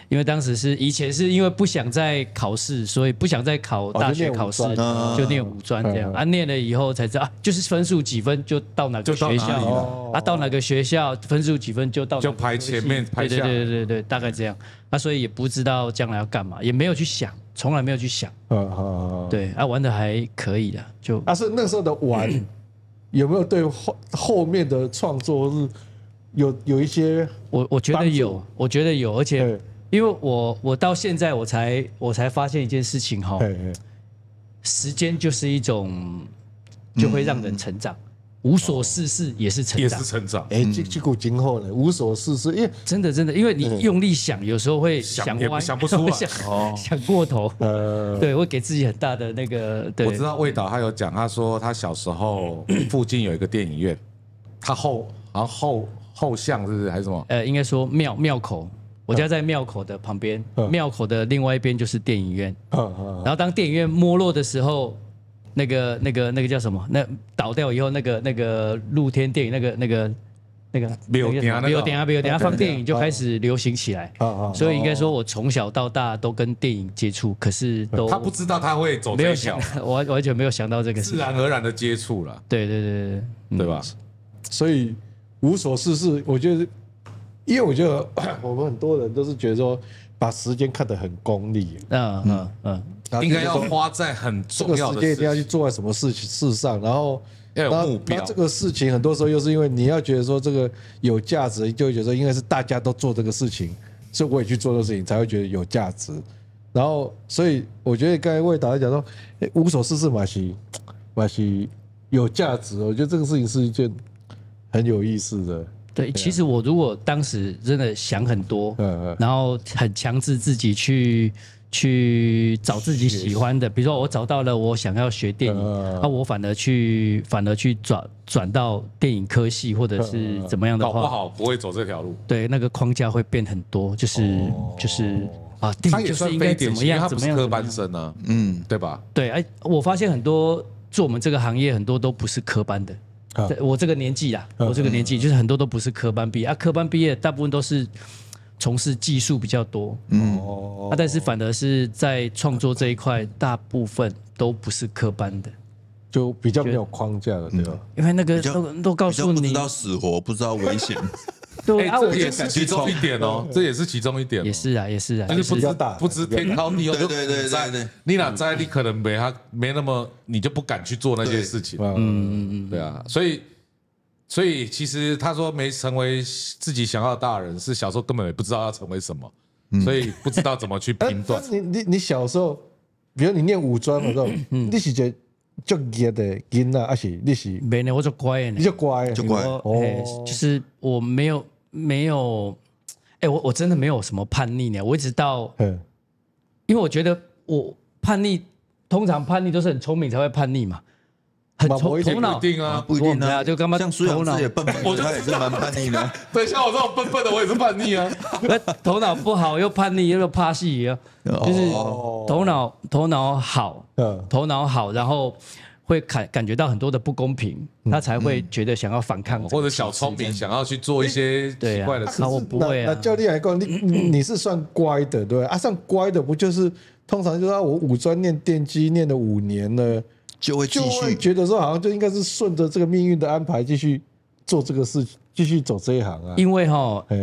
因为当时以前是因为不想再考试，所以不想再考大学考试，就念五专这样啊。念了以后才知道啊，就是分数几分就到哪个学校啊，到哪个学校分数几分就到就排前面排下， 对，大概这样啊，所以也不知道将来要干嘛，也没有去想，从来没有去想。对啊，玩的还可以的，就是那时候的玩有没有对后面的创作是有一些？我觉得有，我觉得有，而且。因为我到现在我才发现一件事情哈，时间就是一种就会让人成长，无所事事也是成长， 也是成长。 这股今后呢，无所事事，因为真的，因为你用力想，有时候会想歪， 想不出来， 想过头，对，会给自己很大的那个。对， 我知道魏导他有讲，他说他小时候附近有一个电影院，他好像后巷是不是还是什么？ 应该说庙口。我家在庙口的旁边，庙口的另外一边就是电影院。然后当电影院没落的时候，那个叫什么？那倒掉以后，那个露天电影那个没有点放电影就开始流行起来。所以应该说，我从小到大都跟电影接触，可是都他不知道他会走这一条， 我完全没有想到这个事， 自然而然的接触了。 对， 对吧？ 所以无所事事，我觉得。因为我觉得我们很多人都是觉得说，把时间看得很功利， 应该要花在很重要的事情， 这个时间一定要去做在什么事上，然后要有目标。 这个事情很多时候又是因为你要觉得说这个有价值，就会觉得说应该是大家都做这个事情，所以我也去做这个事情才会觉得有价值。然后，所以我觉得刚才魏导在讲说，无所事事嘛是有价值。我觉得这个事情是一件很有意思的。 对，其实我如果当时真的想很多，然后很强制自己去找自己喜欢的，比如说我找到了我想要学电影，我反而去转到电影科系或者是怎么样的话， 搞不好不会走这条路。 对，那个框架会变很多，就是啊，电影就是应该怎么样， 他不是科班生啊，对吧？ 对，我发现很多做我们这个行业很多都不是科班的。我这个年纪啦，我这个年纪就是很多都不是科班毕业啊，科班毕业大部分都是从事技术比较多，但是反而是在创作这一块，大部分都不是科班的， 就比较没有框架了，对吧？ 因为那个都告诉你， 不知道死活，不知道危险。 对啊， 这也是其中一点哦，这也是其中一点。 也是啊， 就是不知天高地厚。 对， 你哪在，你可能没那么，你就不敢去做那些事情。对啊，所以其实他说没成为自己想要的大人，是小时候根本也不知道要成为什么，所以不知道怎么去评断。 你小时候，比如你念五专的时候，你是觉得就热的囡仔，还是你是？ 没呢，我就乖呢， 你就乖， 就是我没有，我真的没有什么叛逆呢。我一直到，因为我觉得我叛逆，通常叛逆都是很聪明才会叛逆嘛，很头脑不一定啊， 不一定啊， 就干嘛像苏阳也笨，他也是蛮叛逆的。 对，像我这种笨笨的，我也是叛逆啊。 头脑不好又叛逆又怕戏啊，就是头脑好，然后会感觉到很多的不公平，他才会觉得想要反抗， 或者小聪明想要去做一些奇怪的事情。 我不会啊。 那教练来讲，你是算乖的，对吧？算乖的不就是通常就是我五专念电机念了5年了。 就会觉得说好像就应该是顺着这个命运的安排继续做这个事情，继续走这一行啊。 因为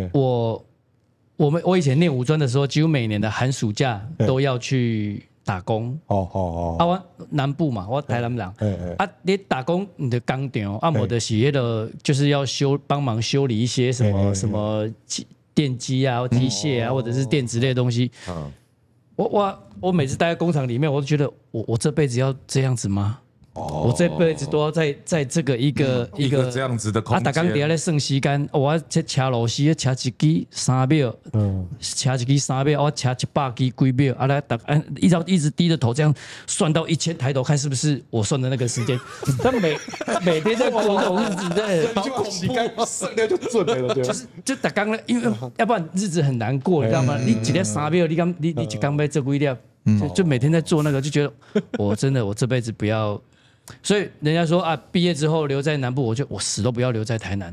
我以前念五专的时候，几乎每年的寒暑假都要去打工。我南部嘛，我台南人。你打工你的工厂，我的企业的就是要帮忙修理一些什么电机啊、机械啊，或者是电子类的东西。我每次待在工厂里面，我都觉得我这辈子要这样子吗？我这辈子都要在这个一个这样子的空间。 大家底下在算时间，我这掐螺丝，掐一支3秒，掐一支3秒，我掐100支几秒，来一直低着头这样算到1000，抬头看是不是我算的那个时间。但每天在过这种日子， 就时间算了就准了，对吧？ 就大刚因为要不然日子很难过，你知道吗？你一天3秒，你一刚要做几粒，就每天在做那个，就觉得我这辈子不要。所以人家说啊，毕业之后留在南部，我死都不要留在台南，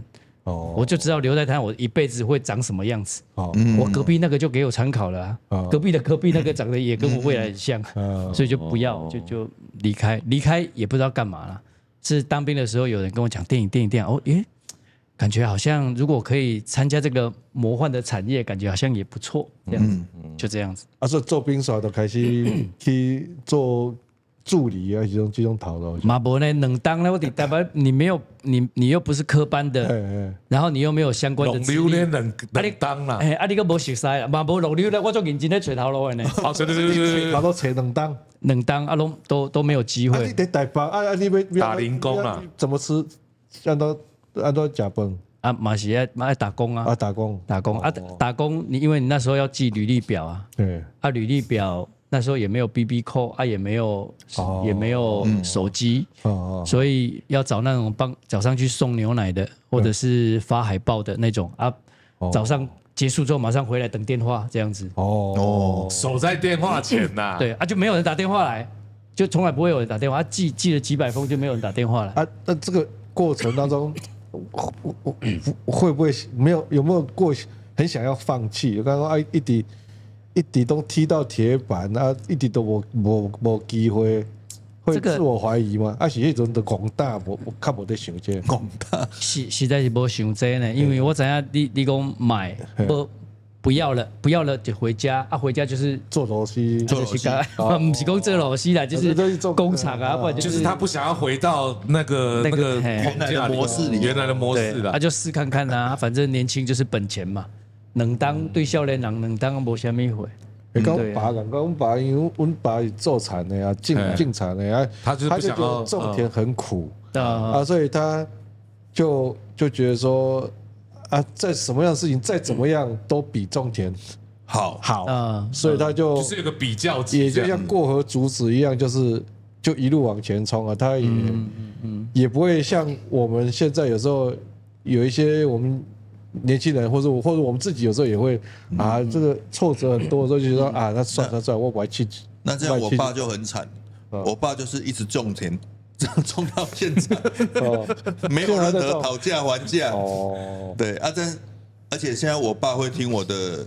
我就知道留在台湾我一辈子会长什么样子。我隔壁那个就给我参考了隔壁那个长得也跟我未来很像，所以就不要就离开也不知道干嘛了。是当兵的时候有人跟我讲电影感觉好像如果可以参加这个魔幻的产业，感觉好像也不错，这样子，就这样子。 所以做兵耍就开始去做助理啊，这种头路。 嘛无呢，两当呢，我伫台湾，你又不是科班的，然后你又没有相关的资历， 两当啦， 你个无熟悉啦，嘛无6年呢，我做认真咧找头路的呢。 对， 头路找两当啊，都没有机会。 你在台北你打零工啦， 怎么吃？按照吃饭啊，嘛是爱打工啊， 打工， 打工，因为你那时候要寄履历表啊， 对啊，履历表那时候也没有 BB call 啊，也没有手机，所以要找那种早上去送牛奶的，或者是发海报的那种啊，早上结束之后马上回来等电话这样子。 守在电话前呐。 对啊，就没有人打电话来，就从来不会有人打电话，寄了几百封就没有人打电话来。 那这个过程当中。会不会有没有过很想要放弃？我刚刚一直都踢到铁板啊，一直都无机会，会自我怀疑吗？是迄阵的广大，我较无在想这广大实在是无想这呢，因为我知影你讲买不要了就回家啊，回家就是做螺丝， 不是讲做螺丝啦，就是工厂啊，不然就是他不想要回到那个原来的模式里， 原来的模式了， 他就试看看啊，反正年轻就是本钱嘛，能当对少年人能当无虾米回。 跟我爸讲，我爸因为我爸做产的啊，进产的啊， 他就觉得种田很苦啊， 所以他就觉得说。在什么样的事情再怎么样都比种田好，所以他就是有个比较级， 也就像过河卒子一样，就一路往前冲啊。他也不会像我们现在有时候有一些我们年轻人或者我们自己有时候也会这个挫折很多的时候就说那算，我不爱去。 那这样我爸就很惨，我爸就是一直种田。种到现在，没有任何讨价还价。对啊，而且现在我爸会听我的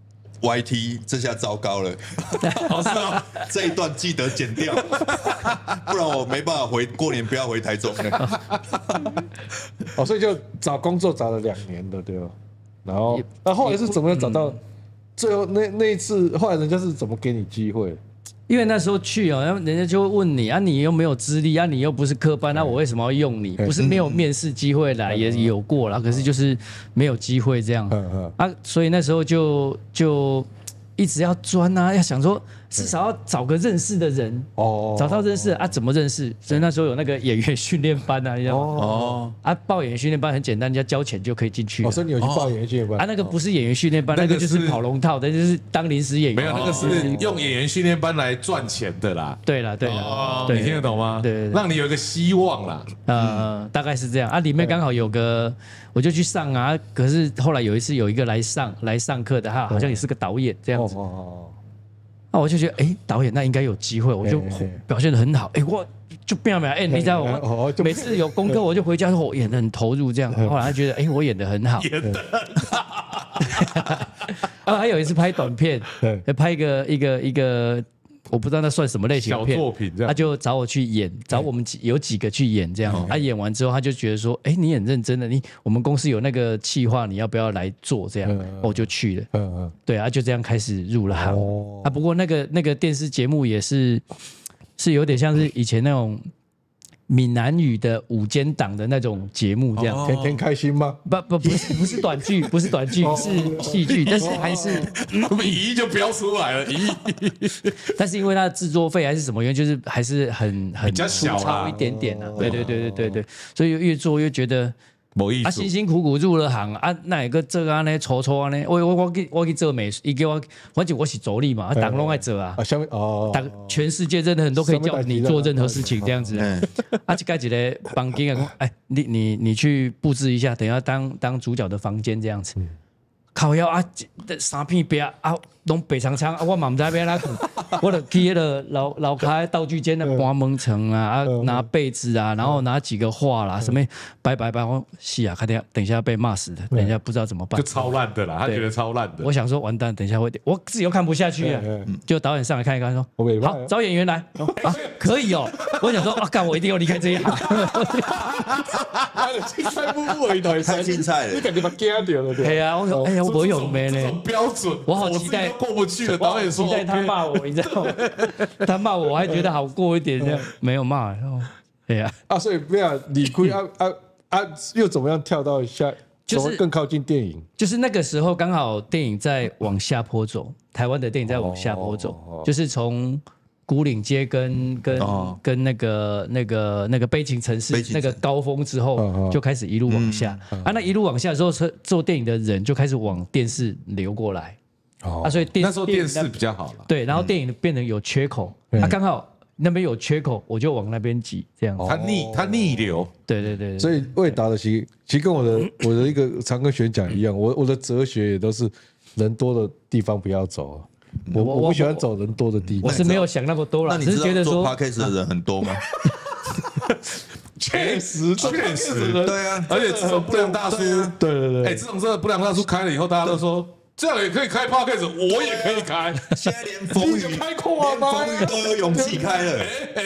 YT， 这下糟糕了。这一段记得剪掉，不然我没办法过年不要回台中了。 所以就找工作找了2年的，对吧？然后后来是怎么样找到？最后那一次，后来人家是怎么给你机会？ 因为那时候去人家就会问你你又没有资历你又不是科班，我为什么要用你？不是没有面试机会啦，也有过啦，可是就是没有机会这样所以那时候就一直要钻要想说至少要找个认识的人找到认识怎么认识？所以那时候有那个演员训练班你知道吗？报演员训练班很简单，人家交钱就可以进去。 所以你有去报演员训练班那个不是演员训练班，那个就是跑龙套的，就是当临时演员。 没有，那个是用演员训练班来赚钱的啦。 对了， 你听得懂吗？对，让你有一个希望啦。 大概是这样里面刚好有个，我就去上可是后来有一次有一个来上课的，他好像也是个导演这样子。我就觉得导演那应该有机会，我就表现得很好，我就变你知道吗？每次有功课我就回家说我演得很投入这样。后来他觉得我演得很好，还有一次拍短片，拍一个我不知道那算什么类型的片， 小作品这样， 他就找我去演，找我们有几个去演这样。演完之后他就觉得说，你很认真的，我们公司有那个企划，你要不要来做这样？我就去了。对就这样开始入了行。不过那个电视节目也是有点像是以前那种闽南语的午间档的那种节目，这样天天开心吗？ 不是短剧，不是短剧，是戏剧，但是还是一就标出来了， 但是因为它的制作费还是什么原因，就是还是很粗糙一点点对，所以越做越觉得。辛辛苦苦入了行那有个做呢，抽呢，我去做美术，伊叫我，反正我是助理嘛，党拢爱做全世界任何人都可以叫你做任何事情这样子。就盖一个房间你去布置一下，等一下当主角的房间这样子。 靠腰啊，三片壁啊，拢白长长啊，我嘛唔知要哪去，我就去迄个老开道具间的搬门床啊，拿被子啊，然后拿几个画啦，什么摆，我是啊，等一下被骂死的，等一下不知道怎么办， 就超烂的啦，他觉得超烂的。 我想说完蛋，等一下我自己又看不下去了，就导演上来看一看说，好，找演员来啊，可以哦。我想说啊，干我一定要离开这一行。 青菜不回头， 太青菜了， 你感觉把惊掉了。 对啊，我说哎呀，我有没呢？ 标准， 我好期待过不去了。导演说， 期待他骂我，你知道吗？他骂我，我还觉得好过一点，这样没有骂。对呀， 所以不要理亏又怎么样跳到下，就是更靠近电影。 就是那个时候刚好电影在往下坡走，台湾的电影在往下坡走，就是从牯岭街跟那个悲情城市那个高峰之后，就开始一路往下。那一路往下之后，做电影的人就开始往电视流过来。所以那时候电视比较好了。 对，然后电影变得有缺口，刚好那边有缺口，我就往那边挤，这样。 它逆流。 对。 所以魏达的其实跟我的一个常跟学讲一样，我的哲学也都是人多的地方不要走。我不喜欢走人多的地方。 我是没有想那么多了，只是觉得说 podcast 的人很多吗？ 确实， 对啊， 而且自从不良大叔， 对， 自从这个不良大叔开了以后，大家都说这样也可以开 podcast， 我也可以开。 现在连风雨都有勇气开了。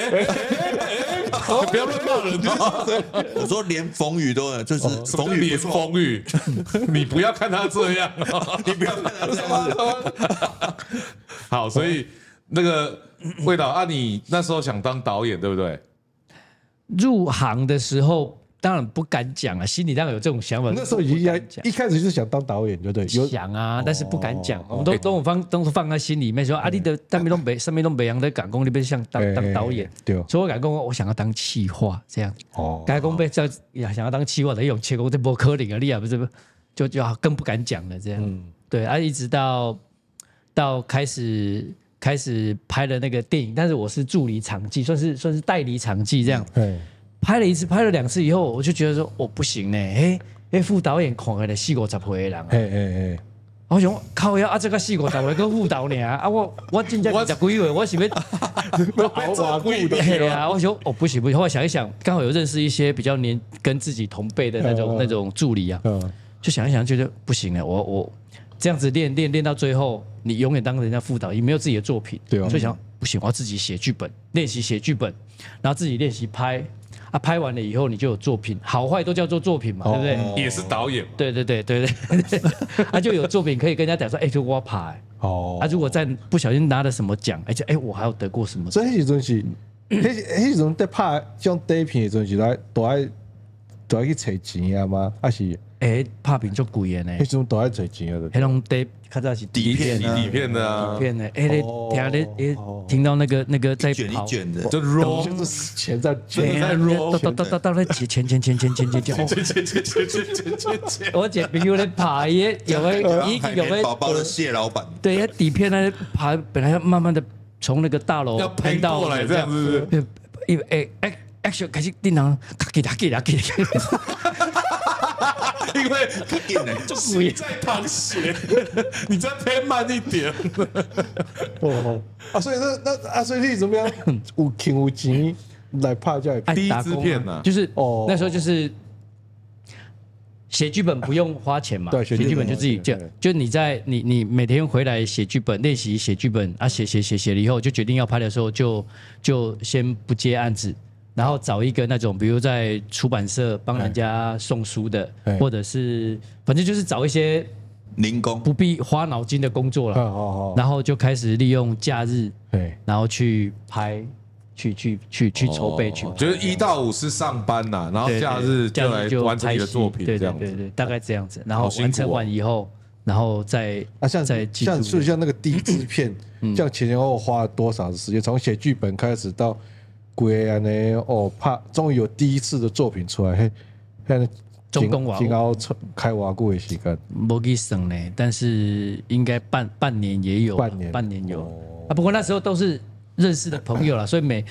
不要乱骂人哦！ 我说连风雨都有，就是风雨不风雨，你不要看他这样， 你不要看他这样子。 好，所以那个魏导你那时候想当导演对不对？ 入行的时候当然不敢讲啊，心里当然有这种想法。 那时候一开始就是想当导演，对不对？ 有想啊，但是不敢讲，我们都放在心里面说啊，你的上面都北洋的港工，你别想当导演， 对， 所以我敢讲我想要当企划这样。敢讲被这样想要当企划的用切工这波可能啊，你也不是就更不敢讲了这样。对啊，一直到开始拍了那个电影，但是我是助理场记，算是代理场记这样。拍了一次，拍了2次以后，我就觉得说，不行呢，副导演看起来40-50岁的人，我想靠呀，这个40-50岁个副导呢，我真正20几岁，我是要熬副的， 对啊，我想不行，后来想一想，刚好有认识一些比较跟自己同辈的那种助理啊，就想一想，觉得不行了，我这样子练到最后，你永远当人家副导，也没有自己的作品，所以想不行，我要自己写剧本，练习写剧本，然后自己练习拍。拍完了以后你就有作品，好坏都叫做作品嘛，对不对？ 也是导演。 对，就有作品可以跟人家讲说，就我拍。如果再不小心拿了什么奖，而且我还有得过什么？ 所以那时阵是，那时阵在拍这种底片的阵是都爱去找钱啊吗？还是？ 拍片就贵的呢。 那种都爱找钱啊。 那种底较早是底片的啊。 底片的，听到那个在跑， 卷的， 就 roll， 就是钱在 roll，到那钱。我姐朋友在拍也有宝宝的谢老板。 对，底片呢拍本来要慢慢的从那个大楼喷到过来这样子， action 开始叮当，给他。 因为你在淌血，你再拍慢一点。 所以你怎么样有钱有钱来拍这第一支片呢？ 就是那时候就是写剧本不用花钱嘛， 对， 写剧本就自己就你每天回来写剧本练习写剧本啊，写了以后就决定要拍的时候就先不接案子。然后找一个那种，比如在出版社帮人家送书的，或者是反正就是找一些零工不必花脑筋的工作了。然后就开始利用假日，然后去拍，去筹备去。 就是1到5是上班呐，然后假日就来完成你的作品，这样对，大概这样子。然后完成完以后，然后再像那个第一支片，这样前后花了多少时间？从写剧本开始到。贵安呢？拍终于有第一次的作品出来， 总共要开偌久的时间？ 没去算呢，但是应该半年也有，半年有。不过那时候都是认识的朋友啦，所以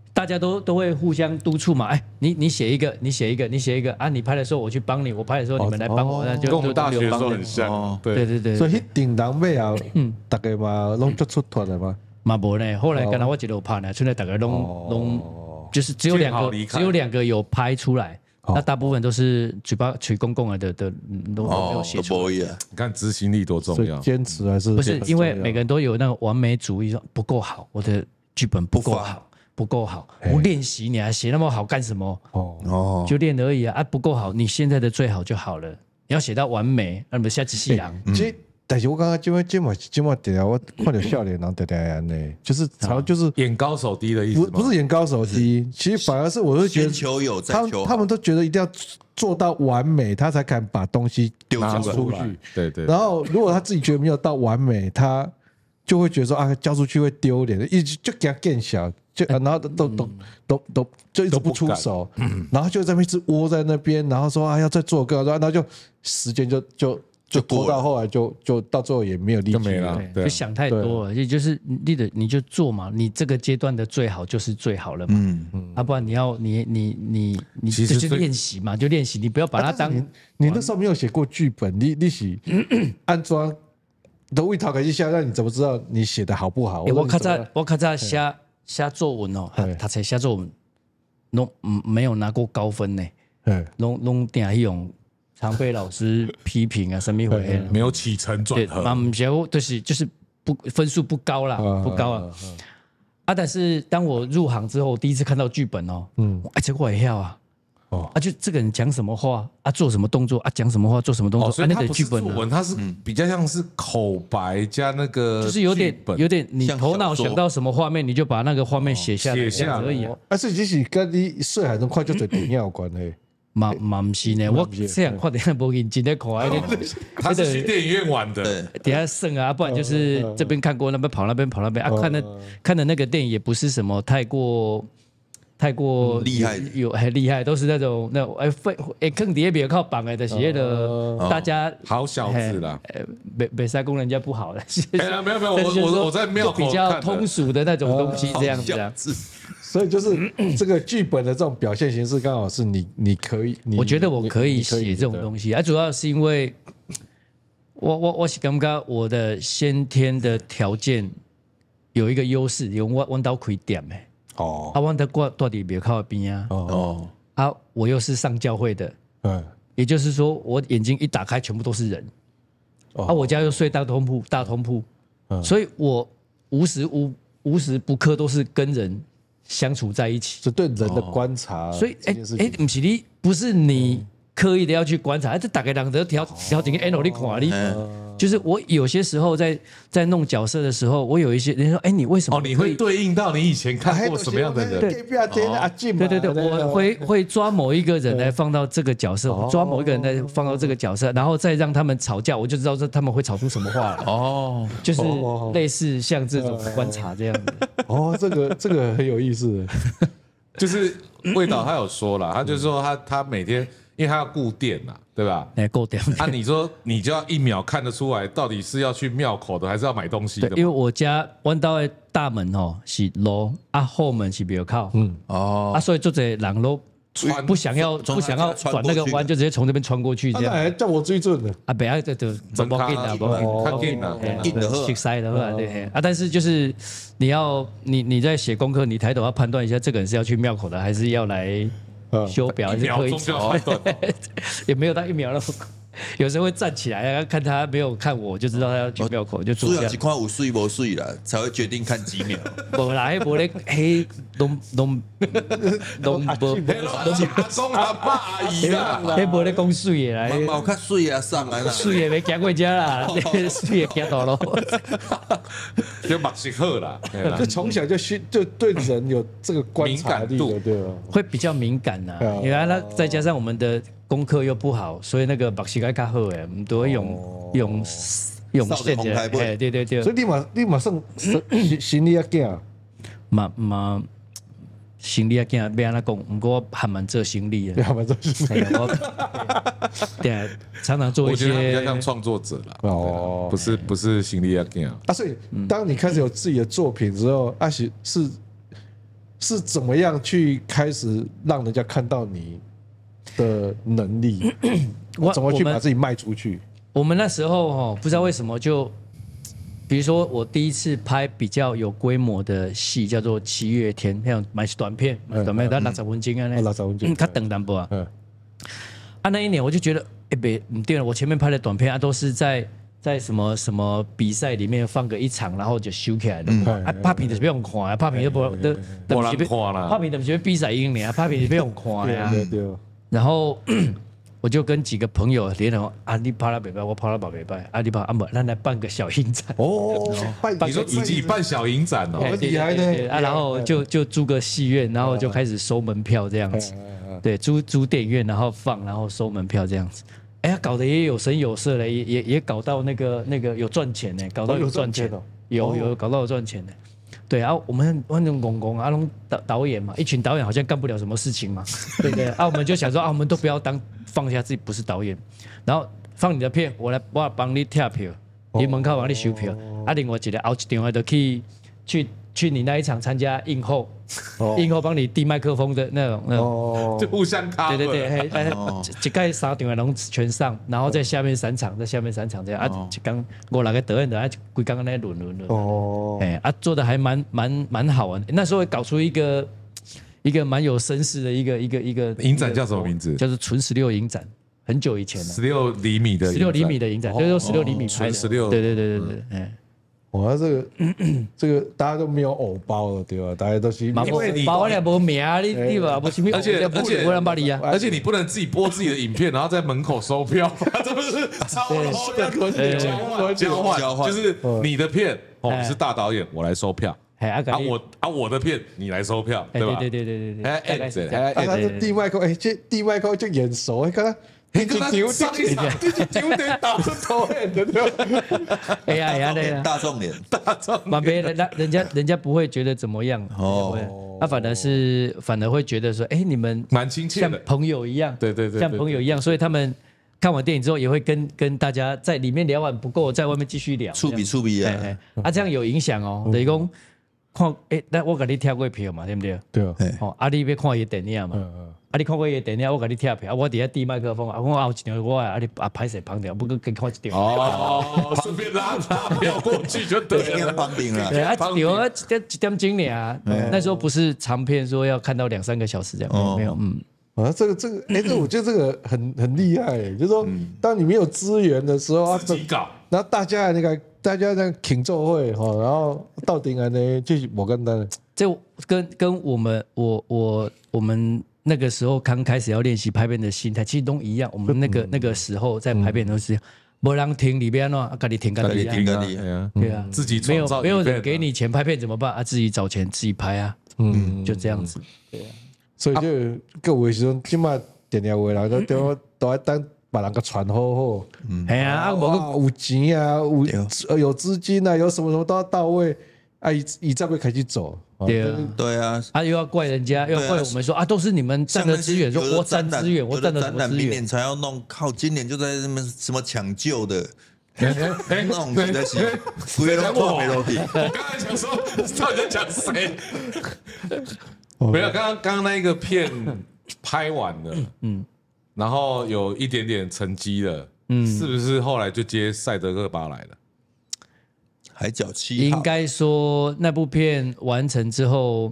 大家都会互相督促嘛，哎，你写一个，你写一个，你写一个啊，你拍的时候我去帮你，我拍的时候你们来帮我，那就跟我们大学的时候很像， 对， 所以迄顶人尾啊，大概嘛拢就出团了嘛， 嘛无呢，后来跟他我一路拍呢，现在大概拢就是只有两个有拍出来。那大部分都是嘴公共的都没有写出来。 你看执行力多重要， 坚持还是不是？因为每个人都有那个完美主义，说不够好，我的剧本不够好，不够好，我练习你还写那么好干什么？就练而已啊！不够好，你现在的最好就好了。你要写到完美，那么下次戏郎。 但是我刚刚今晚点啊，我看到少年人点点呢，就是常就是眼高手低的意思， 不是眼高手低，其实反而是我会觉得求有再求好， 他们都觉得一定要做到完美，他才敢把东西丢出去。 对。然后如果他自己觉得没有到完美，他就会觉得说啊，交出去会丢脸，一直就给他更小，就然后都就一直不出手，然后就在那边一直窝在那边，然后说啊要再做个，然后就时间就拖到后来就到最后也没有力气了， 就想太多了，就是你就做嘛，你这个阶段的最好就是最好了嘛，不然你就练习嘛，就练习，你不要把它当你那时候没有写过剧本，你是安装都为头开始写，那你怎么知道你写的好不好？ 我较早写作文哦，他才写作文，拢没有拿过高分呢，拢定迄种。常被老师批评啊，什么回没有起承转合， 就是分数不高啦，不高啊。但是当我入行之后，第一次看到剧本哦，这个我也要啊，就这个人讲什么话啊，做什么动作啊，讲什么话，做什么动作， 所以它不是作文，它是比较像是口白加那个， 就是有点你头脑想到什么画面，你就把那个画面写下来而已。 是其实跟你细汉中看就最电影有关系。 嘛不是呢，我这样看点无认真在看， 他是去电影院玩的， 底下剩啊，不然就是这边看过，那边跑那边啊，看的那个电影也不是什么太过厉害， 很厉害，都是那种坑底下比较靠绑的，写的大家好小子啦， 没塞工人家不好的， 没有，我在庙口比较通俗的那种东西这样子。 所以就是这个剧本的这种表现形式，刚好是你可以， 我觉得我可以写这种东西，主要是因为我是感觉我的先天的条件有一个优势，因为我到开店的，我在住在庙口边啊，我又是上教会的，也就是说我眼睛一打开全部都是人，我家又睡大通铺，所以我无时不刻都是跟人相处在一起， 是对人的观察。 所以，不是你刻意的要去观察，这大概人都调整个 angle 你看你。就是我有些时候在弄角色的时候，我有一些人说，你为什么？ 你会对应到你以前看过什么样的人？ 对， 我会抓某一个人来放到这个角色，抓某一个人来放到这个角色，然后再让他们吵架，我就知道他们会吵出什么话来。就是类似像这种观察这样的。这个很有意思。 就是魏导他有说了，他就是说他每天。因为他要顾店嘛，对吧？ 顾店。 你说你就要一秒看得出来，到底是要去庙口的，还是要买东西的？ 因为我家弯道的大门是路后门是庙口，所以做这人都不想要转那个弯，就直接从这边穿过去这样。 叫我追准的不要就怎么紧啊， 看紧啊， 去塞的话，对但是就是你在写功课，你抬头要判断一下，这个人是要去庙口的，还是要来。修表还是可以吵，也没有到1秒了。有时候会站起来，看他没有看我，就知道他要去庙口，就坐下。 主要是看有水无水啦，才会决定看几秒。 无啦，迄无咧，迄拢无， 阿公阿爸阿姨啦， 迄无咧讲水的啦。 冇较水啊，上来啦。 水的没行过家啦，水的行到咯。 就目识好啦， 就从小就对人有这个观察力的，对吧？ 会比较敏感呐，因为那再加上我们的功课又不好，所以那个目识较好诶，我们都会用线的，对。 所以你马上行李要惊， 嘛行李要惊，要安怎讲？不过我还蛮做行李的， 还蛮做行李。 对，常常做一些， 我觉得比较像创作者啦，不是行李要惊所以当你开始有自己的作品之后，是是怎么样去开始让人家看到你的能力？怎么去把自己卖出去？ 我们那时候不知道为什么就，比如说我第一次拍比较有规模的戏，叫做《七月天》，那种买短片，但60分钟啊，那 60分钟， 较长淡薄啊。那一年我就觉得，不对了，我前面拍的短片都是在什么比赛里面放个一场，然后就收起来了。拍片就是不用看，拍片都不人看啦， 拍片就是比赛赢呢，拍片是不用看呀。然后我就跟几个朋友联合，你拍了北拜，我拍了北拜，你拍不，咱来办个小影展。 你说自己办小影展哦， 厉害的。 然后就租个戏院，然后就开始收门票这样子。对，租电影院，然后放，然后收门票这样子。搞得也有声有色嘞，也搞到那个有赚钱呢，搞到有赚钱，有搞到有赚钱呢。对啊，我们那种公啊，那种导演嘛，一群导演好像干不了什么事情嘛，对不对？我们就想说我们都不要放下自己不是导演，然后放你的片，我帮你贴票，你门口帮你收票，另外一个后一场的就去你那一场参加映后，映后帮你递麦克风的那种， 就互相卡。 对，一盖3场的拢全上，然后在下面3场，这样一刚5-6个导演的，规刚那轮。做的还蛮好玩。那时候搞出一个蛮有绅士的一个影展叫什么名字？ 叫做纯16影展，很久以前了。 16厘米的 16厘米的影展，就是说16厘米拍的。 16。 对。 哇，这个大家都没有偶包了，对吧？大家都是因为你包也无名，你吧？ 而且你不能自己播自己的影片，然后在门口收票，这不是超交换，就是你的片你是大导演，我来收票。我的片你来收票，对吧？ 对。 他是递麦克，这递麦克就眼熟，看他。 你跟他上一场，丢点打出头脸的，对吧？ 大众脸， 人家不会觉得怎么样他反而会觉得说，你们蛮亲切的， 像朋友一样， 对， 像朋友一样，所以他们看完电影之后也会跟大家在里面聊完不够，在外面继续聊， 触笔啊， 这样有影响哦，等于讲看，那我给你贴过票嘛，对不对？ 对你要看伊电影嘛。你看过伊电影，我给你贴票，我底下递麦克风，我后一场我拍摄旁条，不过跟看一场。 顺便拉票过去就对了。 旁边了。 对一点钟呢那时候不是长片说要看到2-3个小时这样，没有， 这个，我觉得这个很厉害，就是说，当你没有资源的时候， 自己搞， 然后大家这样挺奏会然后到顶来呢，就是我跟他， 这跟我们那个时候刚开始要练习拍片的心态，其实都一样。我们那个时候在拍片都是，没人听里边喏，自己听对啊， 自己没有人给你钱拍片怎么办自己找钱自己拍啊，就这样子，对啊。 所以就各位时阵，今嘛电话话人都要等把人个传好，有钱啊，有资金啊，有什么都要到位，以才会开始走。 对啊， 又要怪人家，又要怪我们说都是你们占的资源，说我占资源，我占的什么资源？ 明年才要弄，靠，今年就在什么抢救的，那种的是，规个都没落地。 我刚才想说，到底在讲谁？没有，刚刚那一个片拍完了，然后有一点点成绩了，是不是后来就接赛德克巴莱了？ 海角7号， 应该说那部片完成之后，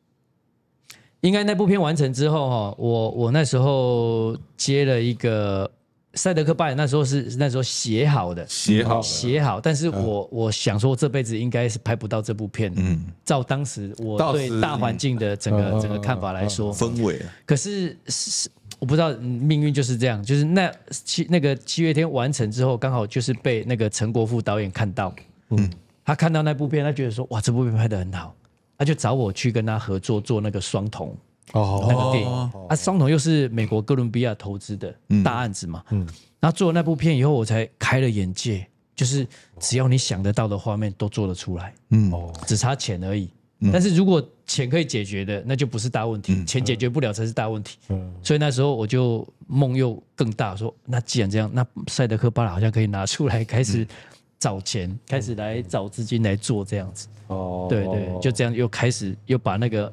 我那时候接了一个赛德克巴莱，那时候写好的，但是我想说这辈子应该是拍不到这部片，照当时我对大环境的整个看法来说， 氛围， 可是我不知道命运就是这样，就是那个7月天完成之后，刚好就是被那个陈国富导演看到。他看到那部片，他觉得说哇，这部片拍得很好，他就找我去跟他合作做那个双瞳那个电影。双瞳又是美国哥伦比亚投资的大案子嘛。然后做了那部片以后，我才开了眼界，就是只要你想得到的画面都做得出来，只差钱而已。但是如果钱可以解决的，那就不是大问题，钱解决不了才是大问题。所以那时候我就梦又更大，说那既然这样，那赛德克巴莱好像可以拿出来开始找钱，开始来找资金来做这样子。对，就这样又开始又把那个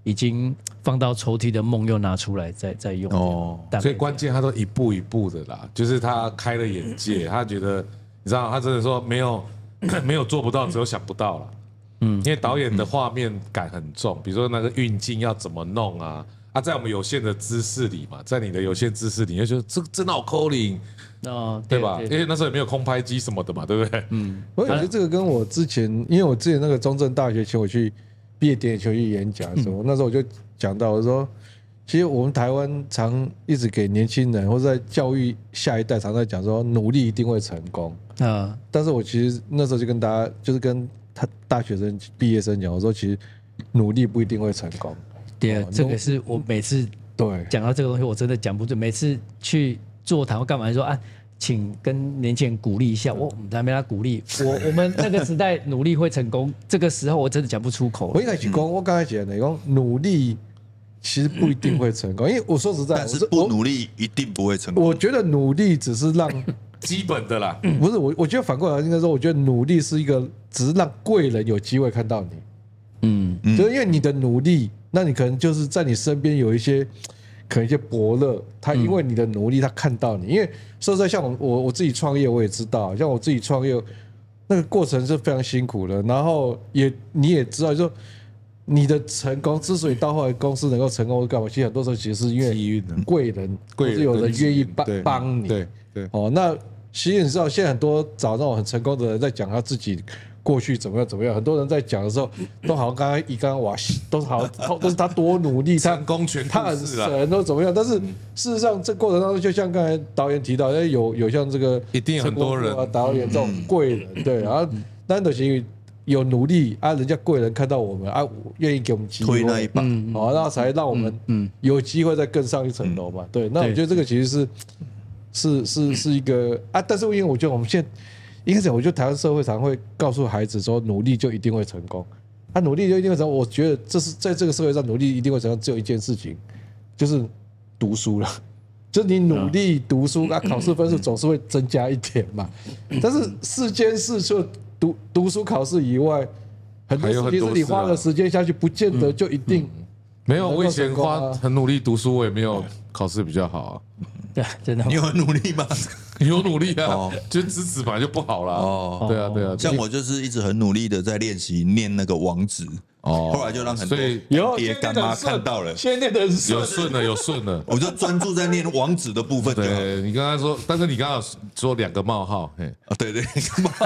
已经放到抽屉的梦又拿出来再用。哦， 所以关键他都一步一步的啦，就是他开了眼界，他觉得你知道，他真的说没有做不到，只有想不到了。因为导演的画面感很重，比如说那个运镜要怎么弄啊，在我们有限的知识里嘛，在你的有限知识里，你就觉得这真好抠零。对吧？因为那时候也没有空拍机什么的嘛，对不对？ 我觉得这个跟我之前，因为我之前那个中正大学请我去毕业典礼去演讲的时候，那时候我就讲到，我说，其实我们台湾常一直给年轻人或者在教育下一代，常在讲说努力一定会成功啊。但是我其实那时候就跟大家，就是跟大学生、毕业生讲，我说其实努力不一定会成功。 对，这个是我每次对讲到这个东西，我真的讲不准。每次去座谈或干嘛说啊，请跟年轻人鼓励一下。我们还没他鼓励我们那个时代努力会成功，这个时候我真的讲不出口。 我应该去讲，我刚才讲的，讲努力其实不一定会成功，因为我说实在， 但是不努力一定不会成功。 我觉得努力只是让基本的啦， 不是我觉得反过来应该说，我觉得努力是一个只是让贵人有机会看到你，就是因为你的努力，那你可能就是在你身边有一些。可能一些伯乐，他因为你的努力，他看到你。因为说实在，像我自己创业，我也知道，像我自己创业那个过程是非常辛苦的。然后你也知道，就说你的成功之所以到后来公司能够成功，或干嘛，其实很多时候其实是因为贵人，或是有人愿意帮你。 对， 那其实你知道，现在很多找那种很成功的人在讲他自己。过去怎么样？很多人在讲的时候，都好像刚刚哇，都是他多努力， 成功全他很神，都怎么样？但是事实上，这过程当中，就像刚才导演提到，有像这个一定有很多人导演这种贵人，对，然后但是有努力啊，人家贵人看到我们啊，愿意给我们机会推那一把， 好，然后才让我们有机会再更上一层楼嘛。对，那我觉得这个其实是一个啊，但是因为我觉得我们现在。应该讲，我觉得台湾社会常会告诉孩子说，努力就一定会成功。努力就一定会成功。我觉得这是在这个社会上，努力一定会成功，只有一件事情，就是读书了。就是你努力读书，考试分数总是会增加一点嘛。但是世间事除了读书考试以外，很多事情是你花了时间下去，不见得就一定。 没有，我以前很努力读书，我也没有考试比较好啊。 对，真的。 你有很努力吗？ 有努力啊，就资质本来就不好啦。对啊。 像我就是一直很努力的在练习念那个网址，后来就让很多爹干妈看到了。 现在念的有顺了， 我就专注在念网址的部分。 对，你刚才说，但是你刚刚说2个冒号， 对， 是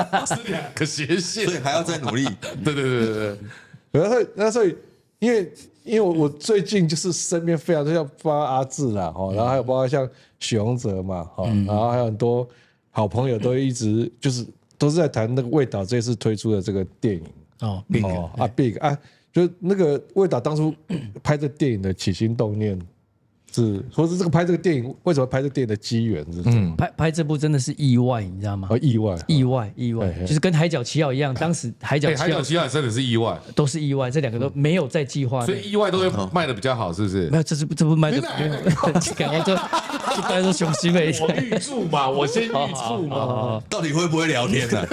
2个斜线， 所以还要再努力。 对。 那所以因为我最近就是身边非常多像包括阿志啦，然后还有包括像许宏哲嘛，然后还有很多好朋友都一直都是在谈那个魏导这次推出的这个电影Big 就那个魏导当初拍这电影的起心动念是，或是这个拍这个电影为什么拍这个电影的机缘是？ 拍这部真的是意外，你知道吗？ 意外， 就是跟《海角七号》一样，当时《海角七号》真的是意外， 都是意外，这2个都没有在计划， 所以意外都会卖的比较好，是不是？ 没有，这部卖的没有，我就大家都雄心伟我预祝嘛，我先预祝嘛， 到底会不会聊天呢？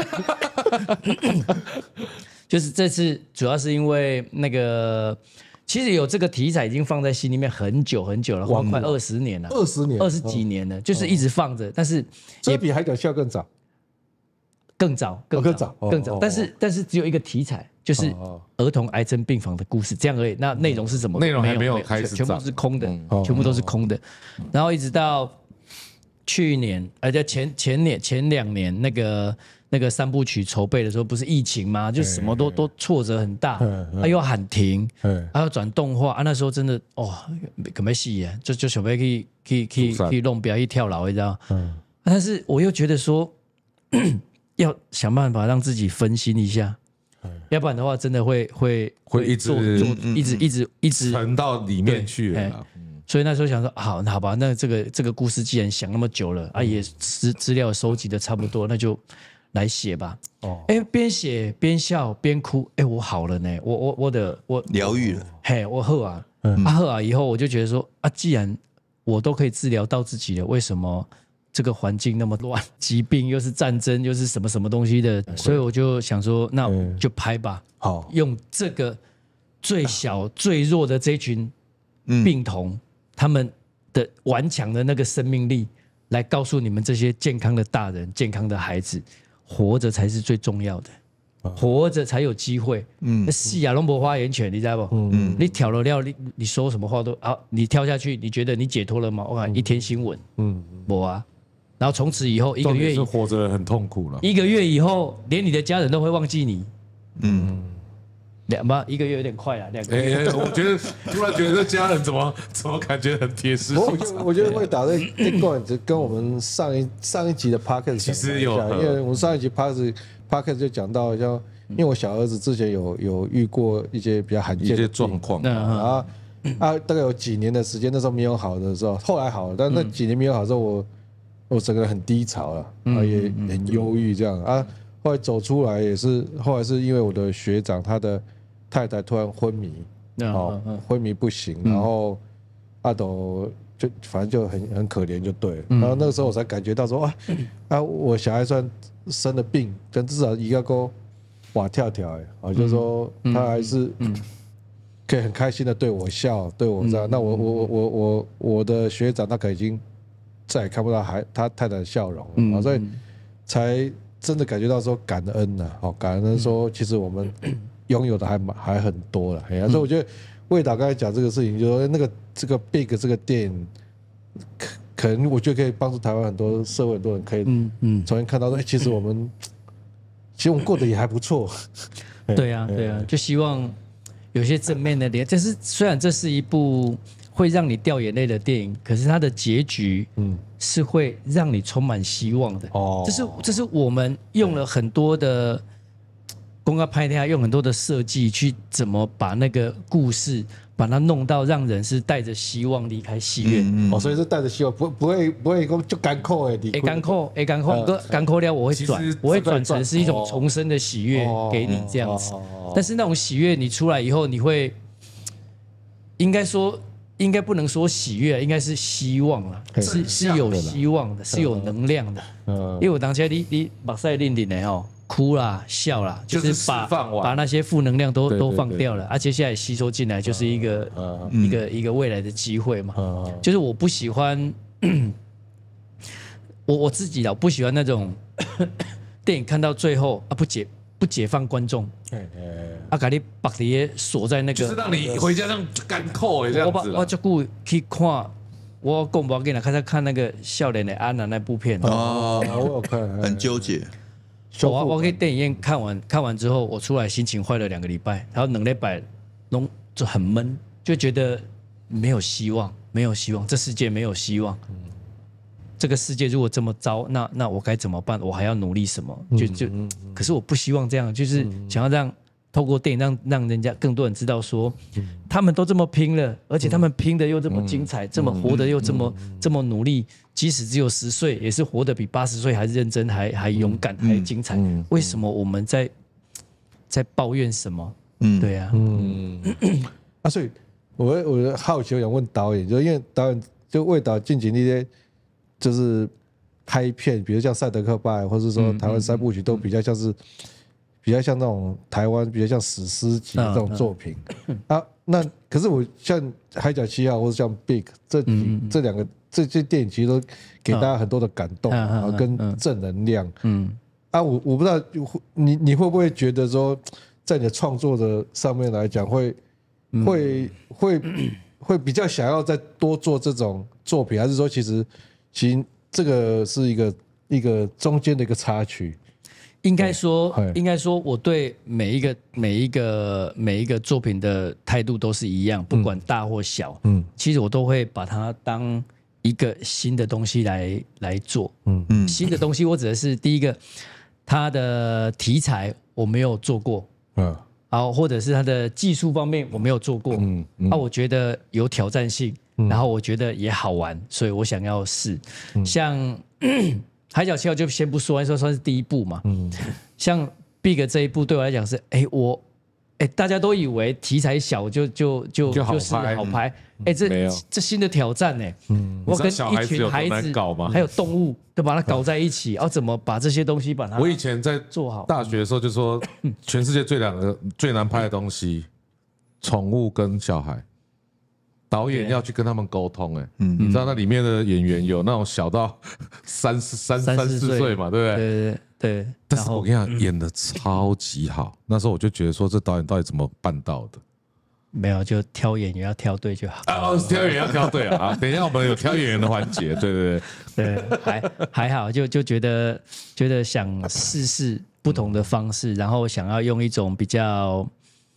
就是这次主要是因为那个。其实有这个题材已经放在心里面很久很久了，快20年了，20几年了，就是一直放着，但是也比《海角七号》 更早，但是只有一个题材，就是儿童癌症病房的故事，这样而已。那内容是什么？ 内容还没有开始， 全部是空的，全部都是空的。然后一直到去年，前2年那个3部曲筹备的时候，不是疫情吗？就什么都挫折很大，又喊停，还要转动画那时候真的可没戏呀，就准备可以弄表演跳楼，你知道？但是我又觉得说，要想办法让自己分心一下，要不然的话，真的会一直沉到里面去了。 所以那时候想说，好吧，那这个故事既然想那么久了也资料收集的差不多，那就。来写吧，边写边笑边哭，我好了呢，我疗愈了， 我好啊，好啊，以后我就觉得说既然我都可以治疗到自己了，为什么这个环境那么乱，疾病又是战争又是什么东西的，所以我就想说，那就拍吧，好，用这个最小最弱的这群病童，他们的顽强的那个生命力，来告诉你们这些健康的大人、健康的孩子，活着才是最重要的。活着才有机会，死啊，拢无发言权，你知道不？你跳了料，你说什么话都好，你跳下去，你觉得你解脱了吗？我看一天新闻，没啊。然后从此以后，一个月是活着很痛苦了。 1个月以后，连你的家人都会忘记你。1个月有点快了，2个月。 我觉得突然觉得这家人怎么感觉很铁石心肠。 我觉得魏导这段跟我们上一集的 podcast 其实有， 因为我们上一集 podcast 就讲到，像因为我小儿子之前有遇过一些比较罕见的状况， 然后大概有几年的时间，那时候没有好的时候，后来好了，但那几年没有好之后，我整个人很低潮了，也很忧郁这样啊。后来走出来也是，后来是因为我的学长他的太太突然昏迷，昏迷不醒，然后阿斗就反正就很可怜就对了。然后那个时候我才感觉到说我小孩算生了病，但至少一个够哇跳跳就是说他还是可以很开心的对我笑，对我这样。那我的学长他可已经再也看不到他太太的笑容了，所以才真的感觉到说感恩呐，感恩说其实我们拥有的还很多了。所以我觉得魏导刚才讲这个事情，就是说这个 Big 这个电影，可能我觉得可以帮助台湾很多社会很多人可以重新看到说，其实我们过得也还不错。 对啊，就希望有些正面的点。虽然这是一部会让你掉眼泪的电影，可是它的结局是会让你充满希望的。这是我们用了很多的公告拍片，用很多的设计去怎么把那个故事把它弄到让人是带着希望离开戏院。 所以是带着希望，不会讲就干扣的。 干扣了，我会转成是一种重生的喜悦给你这样子。但是那种喜悦你出来以后，你会应该不能说喜悦，应该是希望啦，是有希望的，是有能量的。因为我当下你目屎淋淋的哭啦笑啦，就是把那些负能量都放掉了，接下来吸收进来就是一个未来的机会嘛。就是我不喜欢我自己不喜欢那种电影看到最后不解放观众，把你绑在锁在那个， 就是让你回家让干扣这样子。 我就顾去看，我讲不要紧啦，开始看那个少年的安娜那部片我有看， 很纠结。 我去电影院看完之后，我出来心情坏了2个礼拜，然后2礼拜弄就很闷，就觉得没有希望，这世界没有希望。这个世界如果这么糟，那我该怎么办？我还要努力什么？可是我不希望这样，就是想要透过电影让人家更多人知道说，他们都这么拼了，而且他们拼的又这么精彩，这么活得又这么努力，即使只有10岁，也是活得比80岁还认真，还勇敢，还精彩。为什么我们在抱怨什么？对啊， 所以我好奇，我想问导演，就因为导演就魏导近几年就是拍片，比如像《赛德克巴莱》，或是说台湾3部曲，都比较像那种台湾比较像史诗级的这种作品那可是我像《海角7号》或者像《Big》这两个这些电影，其实都给大家很多的感动跟正能量。我不知道你会不会觉得说，在你的创作的上面来讲，会比较想要再多做这种作品，还是说其实这个是一个中间的一个插曲？应该说，我对每一个作品的态度都是一样，不管大或小。其实我都会把它当一个新的东西来做。新的东西，我指的是第一个，它的题材我没有做过。或者是它的技术方面我没有做过。我觉得有挑战性。然后我觉得也好玩，所以我想要试。像海角7号就先不说，算是第一部嘛。像 Big 这一部对我来讲是，大家都以为题材小就是好拍，这新的挑战呢。我跟一群孩子还有动物都把它搞在一起，要怎么把这些东西把它？ 我以前在做好大学的时候就说，全世界最难拍的东西宠物跟小孩，导演要去跟他们沟通。你知道那里面的演员有那种小到三四岁嘛，对不对？ 对。 但是我跟你讲，演的超级好。那时候我就觉得说，这导演到底怎么办到的？ 没有，就挑演员要挑对就好。 挑演员要挑对啊！等一下我们有挑演员的环节，对， 还好，就觉得想试试不同的方式，然后想要用一种比较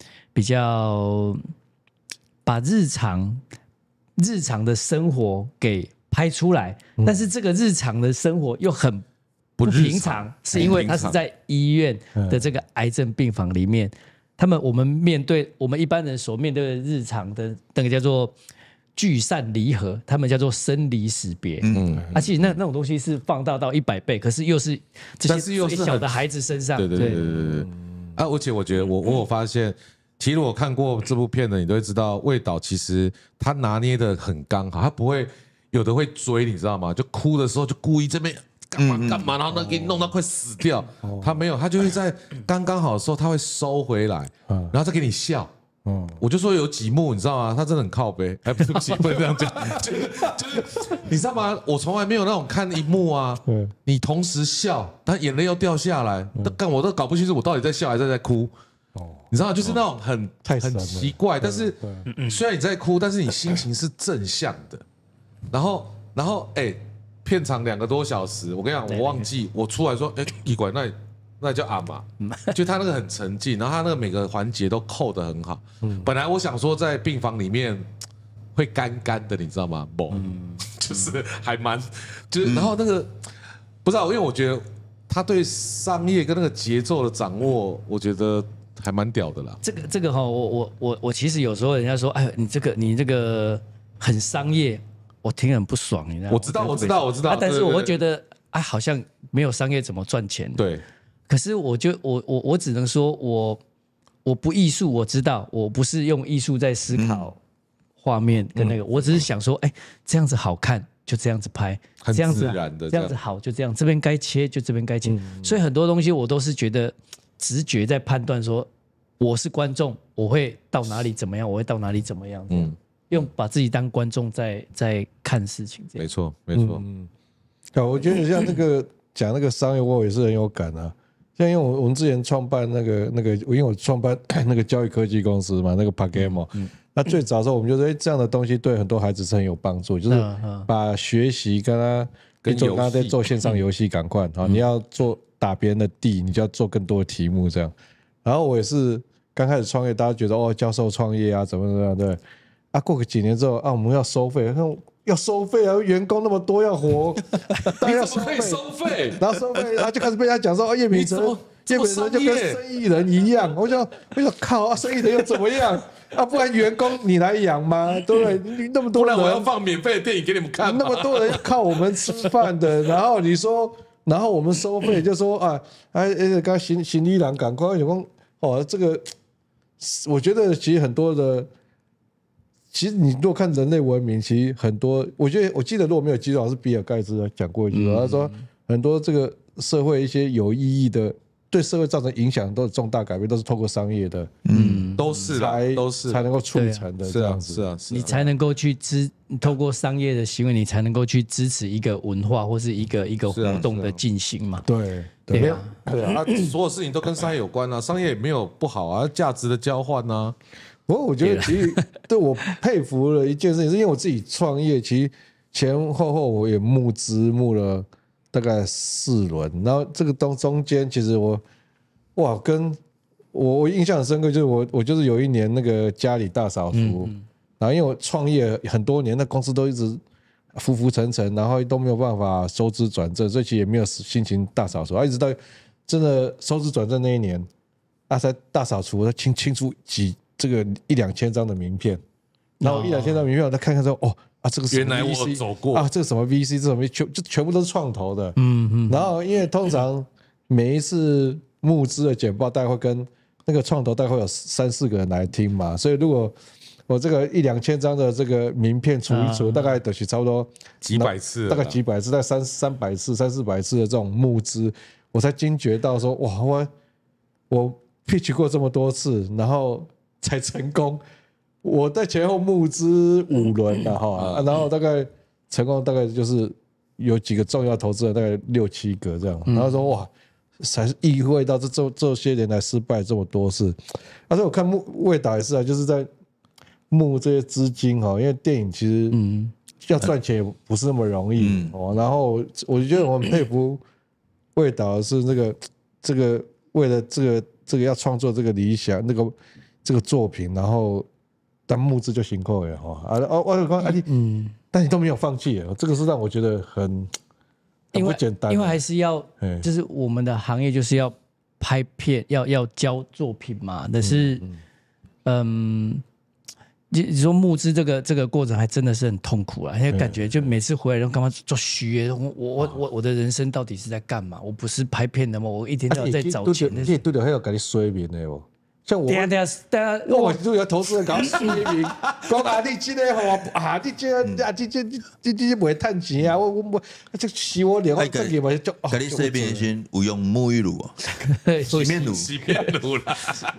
把日常的生活给拍出来，但是这个日常的生活又很不平常，是因为他是在医院的这个癌症病房里面。我们面对我们一般人所面对的日常的那个叫做聚散离合，他们叫做生离死别。其实那种东西是放大到100倍，可是又是这些最小的孩子身上。对。 而且我觉得我有发现，其实我看过这部片的，你都会知道，魏导其实他拿捏的很刚好，他不会有的会追，你知道吗？就哭的时候就故意这边。干嘛，然后给你弄到快死掉。他没有，他就会在刚刚好的时候，他会收回来，然后再给你笑。我就说有几幕，你知道吗？他真的很靠背。哎，不是不能这样讲，就是你知道吗？我从来没有那种看一幕啊，你同时笑，他眼泪又掉下来，我都搞不清楚我到底在笑还是在哭。你知道，就是那种很奇怪，但是虽然你在哭，但是你心情是正向的。然后片长2个多小时，我跟你讲，我忘记我出来说，医馆那叫阿玛，就他那个很沉静，然后他那个每个环节都扣得很好。本来我想说在病房里面会干干的，你知道吗？就是还蛮，就是然后那个不知道，因为我觉得他对商业跟那个节奏的掌握，我觉得还蛮屌的啦。 这个哈，我其实有时候人家说，哎，你这个很商业。我听很不爽，你知道吗？ 我知道， 但是我会觉得，好像没有商业怎么赚钱？ 对。 可是我只能说，我不艺术，我知道，我不是用艺术在思考画面跟那个，我只是想说，这样子好看，就这样子拍，这样子自然的， 这样子好，就这样，这边该切就这边该切。所以很多东西我都是觉得直觉在判断，说我是观众，我会到哪里怎么样，我会到哪里怎么样。用把自己当观众在看事情，这样没错。 我觉得像那个讲那个商业，我也是很有感啊。像因为我们之前创办那个，因为我创办那个教育科技公司嘛，那个 Pagamo。那最早的时候，我们就说，这样的东西对很多孩子是很有帮助，就是把学习跟他在做线上游戏赶快啊，你要打别人的地，你就要做更多的题目这样。然后我也是刚开始创业，大家觉得教授创业啊，怎么样，对。过个几年之后我们要收费，要收费啊！员工那么多要活， 当然要收费。 然后收费，然后就开始被人家讲说叶秉成就跟生意人一样。我想靠，生意人又怎么样？不然员工你来养吗？对不对？你那么多人， 不然我要放免费的电影给你们看。 那么多人要靠我们吃饭的，然后你说，然后我们收费就说刚行李郎赶快员工这个我觉得其实很多的。其实你如果看人类文明，其实很多，我记得如果没有记错，是比尔盖茨讲过一句话，他说很多这个社会一些有意义的，对社会造成影响都是重大改变，都是透过商业的， 都是才能够促成的，这样子是啊， 你才能够去透过商业的行为，你才能够去支持一个文化或是一个活动的进行嘛。 对啊，所有事情都跟商业有关啊，商业也没有不好啊，价值的交换啊。 不过我觉得其实对我佩服了一件事情，是因为我自己创业，其实前后我也募了大概4轮，然后这个中间其实跟我印象很深刻，就是我就是有一年那个家里大扫除，然后因为我创业很多年，那公司都一直浮沉沉，然后都没有办法收支转正，所以其实也没有心情大扫除，一直到真的收支转正那一年，才大扫除，他清出这个1-2千张的名片，然后1-2千张名片，我再看看说，这个原来我走过这个什么 VC， 这什么就全部都是创投的，然后因为通常每一次募资的简报，大概会跟那个创投大概会有3-4个人来听嘛，所以如果我这个1-2千张的这个名片除一除，大概等于差不多几百次， 大概几百次，大概300次、300-400次的这种募资，我才惊觉到说，哇，我pitch 过这么多次，然后才成功。我在前后募资5轮了哈，然后大概成功大概就是有几个重要投资人，大概6、7个这样。然后说哇，才意会到这些年来失败这么多事。所以我看魏导也是啊，就是在募这些资金哈，因为电影其实要赚钱也不是那么容易哦。然后我觉得我很佩服魏导是这个为了这个要创作这个理想这个作品，然后但募资就辛苦了哈我讲但你都没有放弃，这个是让我觉得很不简单， 因为还是要就是我们的行业就是要拍片要交作品嘛，但是你说募资这个过程还真的是很痛苦啊，因为感觉就每次回来都干嘛做虚，我的人生到底是在干嘛？我不是拍片的吗？我一天到晚在找钱。 你对的还有给你说明的哦。像我， 等下， 我就有投资人搞说明，讲你这个吼你不会赚钱啊，我这洗我脸，我这个嘛就给你说明先有用沐浴乳哦，洗面乳啦，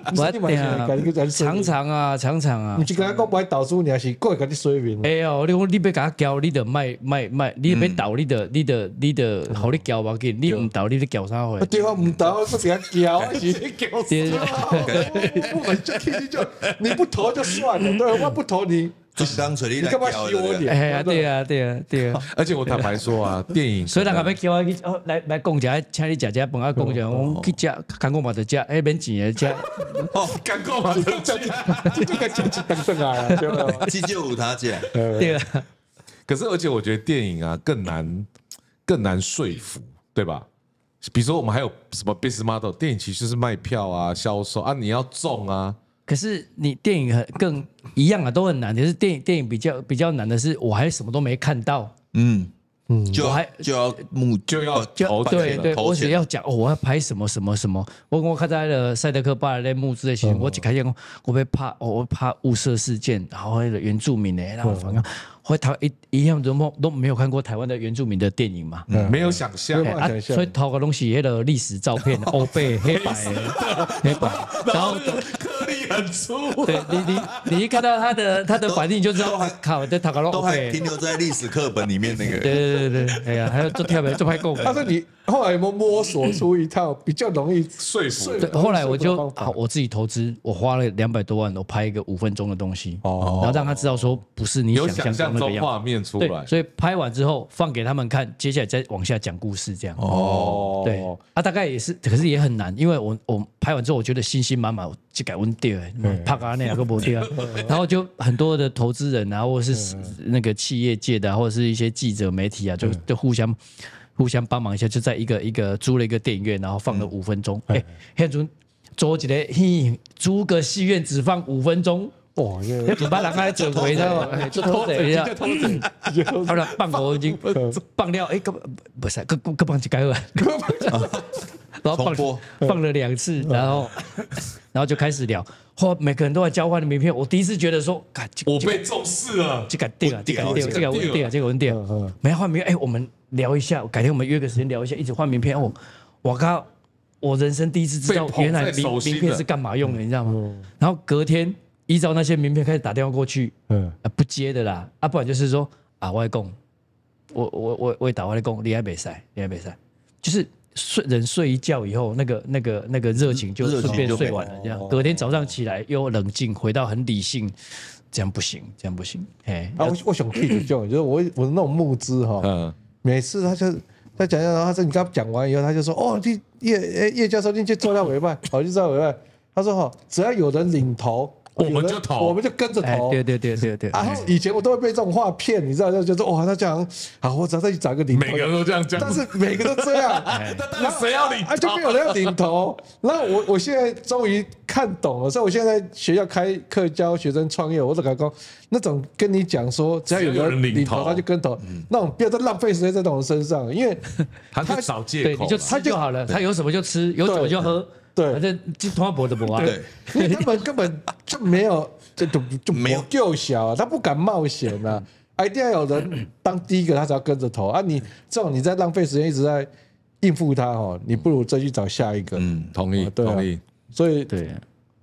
常常啊， 你就跟他讲不会导出，你还是过来给你说明。 哎呦，你要给他教，你得卖，你要导，你得好你教吧，你唔导，你得教啥回？ 对啊，唔导，不给他教，是教。你不投就算了，对，我不投你。 你干嘛洗我脸？ 哎呀，对啊。 而且我坦白说啊，电影， 所以人家要叫我去来讲一下，请你吃饭啊，讲一下，我去吃，看过嘛就吃，哎，免钱的吃。 哦，看过嘛就吃， 这个吃等等啊， 这就有他讲。 对啊。 可是而且我觉得电影啊更难说服，对吧？比如说我们还有什么 business model， 电影其实是卖票啊、销售啊，你要中啊。 可是你电影更一样啊，都很难。可是电影比较难的是，我还什么都没看到。 就要投对，我只要讲我要拍什么。我看在了赛德克巴莱的募资的时候，我一开始讲我被怕雾社事件，然后原住民的，然后反正会台一样都没有看过台湾的原住民的电影嘛， 没有想象啊，所以投个东西那个历史照片，欧贝黑白，然后颗粒很粗。 对你一看到他的反应就知道，靠，这塔卡罗都还停留在历史课本里面那个。 对，哎呀，还有做跳表做拍够。 他说你后来有没有摸索出一套比较容易说服？ 对，后来我就我自己投资，我花了200多万，我拍一个5分钟的东西，然后让他知道说不是你想象中那个样子。 画面出来， 所以拍完之后放给他们看，接下来再往下讲故事，这样。对，大概也是，可是也很难，因为我拍完之后，我觉得信心满满，我就改问掉，拍啊那两个不掉，然后就很多的投资人啊，或者是那个企业界的，或者是一些记者媒体啊，就互相帮忙一下，就在一个租了一个电影院，然后放了5分钟。现在租一个租个戏院只放5分钟。哇！就把人家做回来，就偷贼呀！好了，放我已经放掉，不是，各放几个，然后放了2次，然后就开始聊，后每个人都在交换的名片。我第一次觉得说， 我被重视了， 这个定啊，这个稳定，没换名片，我们聊一下，改天我们约个时间聊一下，一直换名片。我靠，我人生第一次知道原来名片是干嘛用的，你知道吗？然后隔天。依照那些名片开始打电话过去，不接的啦，不然就是说我来讲，我打我来讲，你还没赛，就是人睡一觉以后，那个热情就顺便睡完了，这样隔天早上起来又冷静，回到很理性，这样不行。 我想气的就是我那种募资哈，每次他讲，然后你跟他讲完以后，他就说叶教授你去做掉委办，好去做委办，他说只要有人领头。我们就跟着投。 对。 然后以前我都会被这种话骗，你知道，就说哇，他这样好，我只要再去找一个领头。 每个人都这样讲， 但是每个都这样。 那谁要领头？ 就没有人要领头。然后我现在终于看懂了，所以我现在在学校开课教学生创业，我都敢讲那种跟你讲说，只要有人领头，他就跟头。那种不要再浪费时间在这种身上，因为他找借口， 你就吃就好了，他有什么就吃，有酒就喝。 对， 反正就通话博的博啊， 因为他们根本就没有，就没有够小，他不敢冒险啊！一定要有人当第一个，他才要跟着投啊！你这种你在浪费时间，一直在应付他你不如再去找下一个。 同意。 所以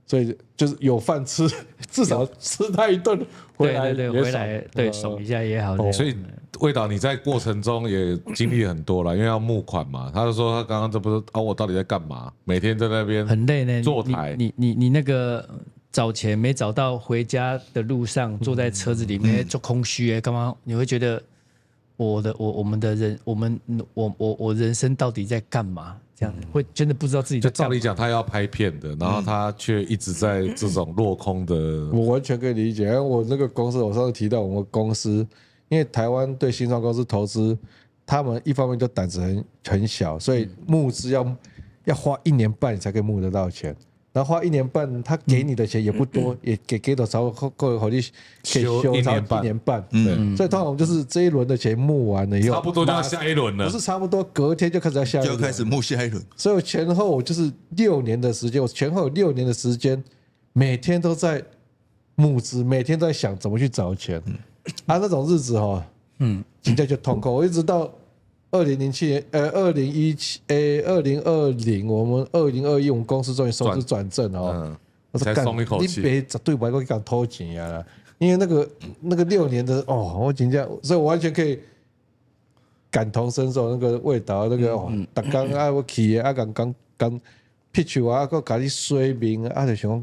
所以就是有饭吃，至少吃他一顿回来对，回来对爽一下也好。 所以魏导你在过程中也经历很多了，因为要募款嘛。他就说他刚刚这不是我到底在干嘛？每天在那边很累呢， 坐台。 你那个找钱没找到，回家的路上坐在车子里面做空虚干嘛？你会觉得我人生到底在干嘛？这样会真的不知道自己在干嘛。 就照理讲，他要拍片的，然后他却一直在这种落空的。 我完全可以理解，因为我那个公司，我上次提到我们公司，因为台湾对新创公司投资，他们一方面就胆子很小，所以募资要花1年半你才可以募得到钱。然后花1年半，他给你的钱也不多，也给多少够好你可以修1年半。所以通常我们就是这一轮的钱募完了以后， 差不多就要下一轮了。 不是差不多，隔天就开始要下一轮， 就开始募下一轮。 所以我前后就是6年的时间，我前后有6年的时间，每天都在募资，每天都在想怎么去找钱。那种日子真的就痛苦。我一直到2007年，2020，我们2021，我们公司终于收支转正我说才松一口气。 你别绝对不会去讲偷钱呀，因为那个6年的我真的，所以我完全可以感同身受那个味道，那个大刚我去刚 pitch 个给你说明就想。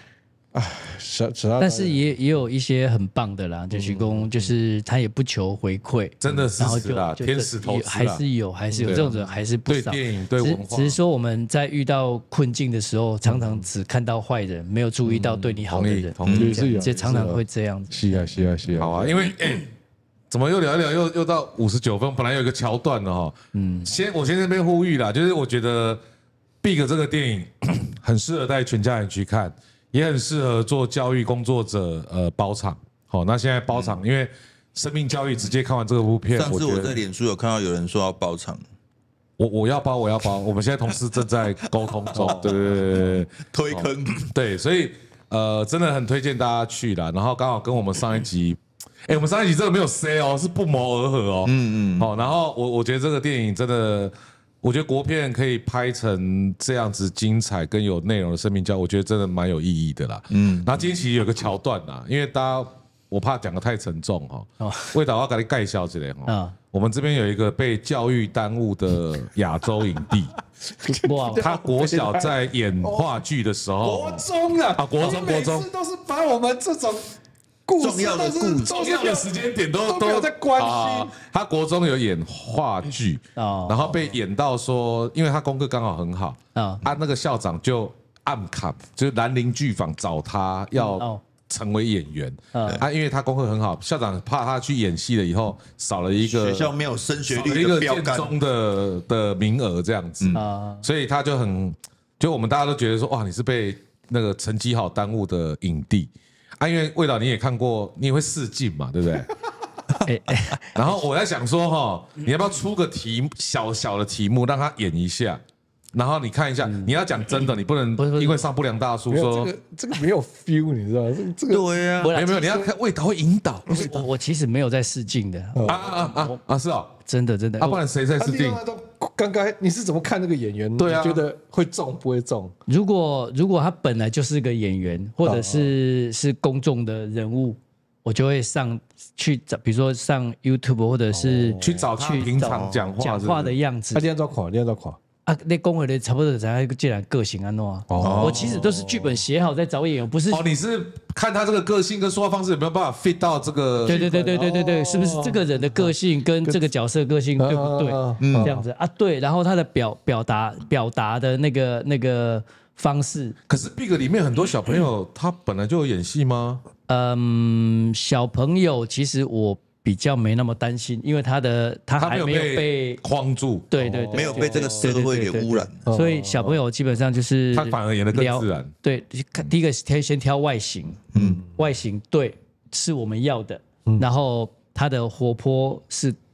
但是也有一些很棒的啦，就是他也不求回馈， 真的是啦，天使投资还是有这种人还是不少。 对电影对文化， 只是说我们在遇到困境的时候，常常只看到坏人，没有注意到对你好的人，这常常会这样子。 是啊。 好啊，因为怎么又聊一聊又到59分，本来有一个桥段了我先这边呼吁啦，就是我觉得 Big 这个电影很适合带全家人去看。也很适合做教育工作者包场。那现在包场，因为生命教育直接看完这部片， 上次我在脸书有看到有人说要包场， 我要包。我们现在同事正在沟通中，对， 推坑， 对，所以真的很推荐大家去啦。然后刚好跟我们上一集，我们上一集真的没有 say 是不谋而合然后我觉得这个电影真的。我觉得国片可以拍成这样子精彩跟有内容的生命教育，我觉得真的蛮有意义的啦。然后今天其实有个桥段啦，因为大家我怕讲得太沉重魏导要给你介绍一下我们这边有一个被教育耽误的亚洲影帝，他国小在演话剧的时候， 国中国中每次都是把我们这种。 重要的时间点都没有在关心。 他国中有演话剧然后被演到说，因为他功课刚好很好那个校长就暗卡，就是兰陵剧坊找他要成为演员因为他功课很好，校长怕他去演戏了以后少了一个学校没有升学率的标杆， 一个建中的名额这样子所以他就我们大家都觉得说哇，你是被那个成绩好耽误的影帝。因为魏导你也看过，你也会试镜嘛，对不对？然后我在想说你要不要出个小的题目让他演一下，然后你看一下，你要讲真的，你不能因为上不良大叔说这个没有 feel， 你知道这个对啊， 没有，你要看魏导会引导。 我其实没有在试镜的是真的不然谁在试镜？ 刚刚你是怎么看那个演员？ 对啊， 觉得会中不会中？ 如果他本来就是个演员，或者是公众的人物，我就会去找，比如说上 YouTube， 或者是去找他平常讲话的样子。 你要怎么你讲的差不多才既然个性安怎我其实都是剧本写好再找演员，不是你是看他这个个性跟说话方式有没有办法 fit 到这个？ 对，是不是这个人的个性跟这个角色个性对不对？这样子对，然后他的表达的那个方式。 可是 Big 里面很多小朋友他本来就有演戏吗？ 小朋友其实我比较没那么担心，因为他还没有被框住， 对， 没有被这个社会给污染， 所以小朋友基本上就是他反而演得更自然。 对，第一个先挑外形，外形对是我们要的，然后他的活泼是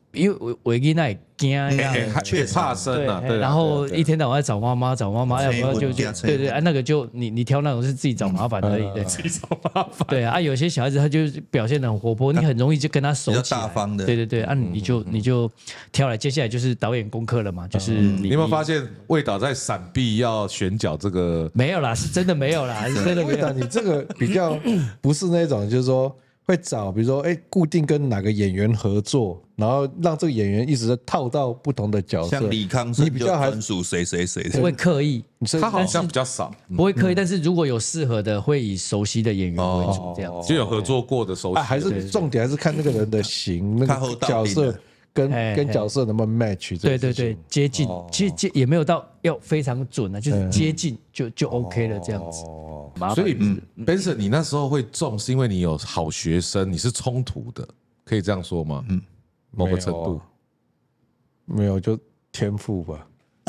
因为我囡仔会惊呀， 确怕生啊，对。 然后一天到晚在找妈妈，要不要就对啊，那个就你挑那种是自己找麻烦而已，对， 自己找麻烦。 对啊，有些小孩子他就表现得很活泼，你很容易就跟他熟起来， 比较大方的， 对啊，你就挑来，接下来就是导演功课了嘛，就是你有没有发现魏导在闪避要选角这个？ 没有啦，是真的没有啦，是真的没有。 你这个比较不是那种，就是说。会找比如说固定跟哪个演员合作，然后让这个演员一直套到不同的角色。 像李康生，你比较专属谁， 不会刻意， 他好像比较少， 不会刻意。但是如果有适合的，会以熟悉的演员为主，这样子就有合作过的熟悉。 还是重点还是看那个人的型，那个角色跟角色能不能 match。 对，接近，其实也没有到要非常准啊，就是接近就 OK 了这样子。 所以，Benson，你那时候会中，是因为你有好学生，你是冲突的，可以这样说吗？某个程度没有，就天赋吧。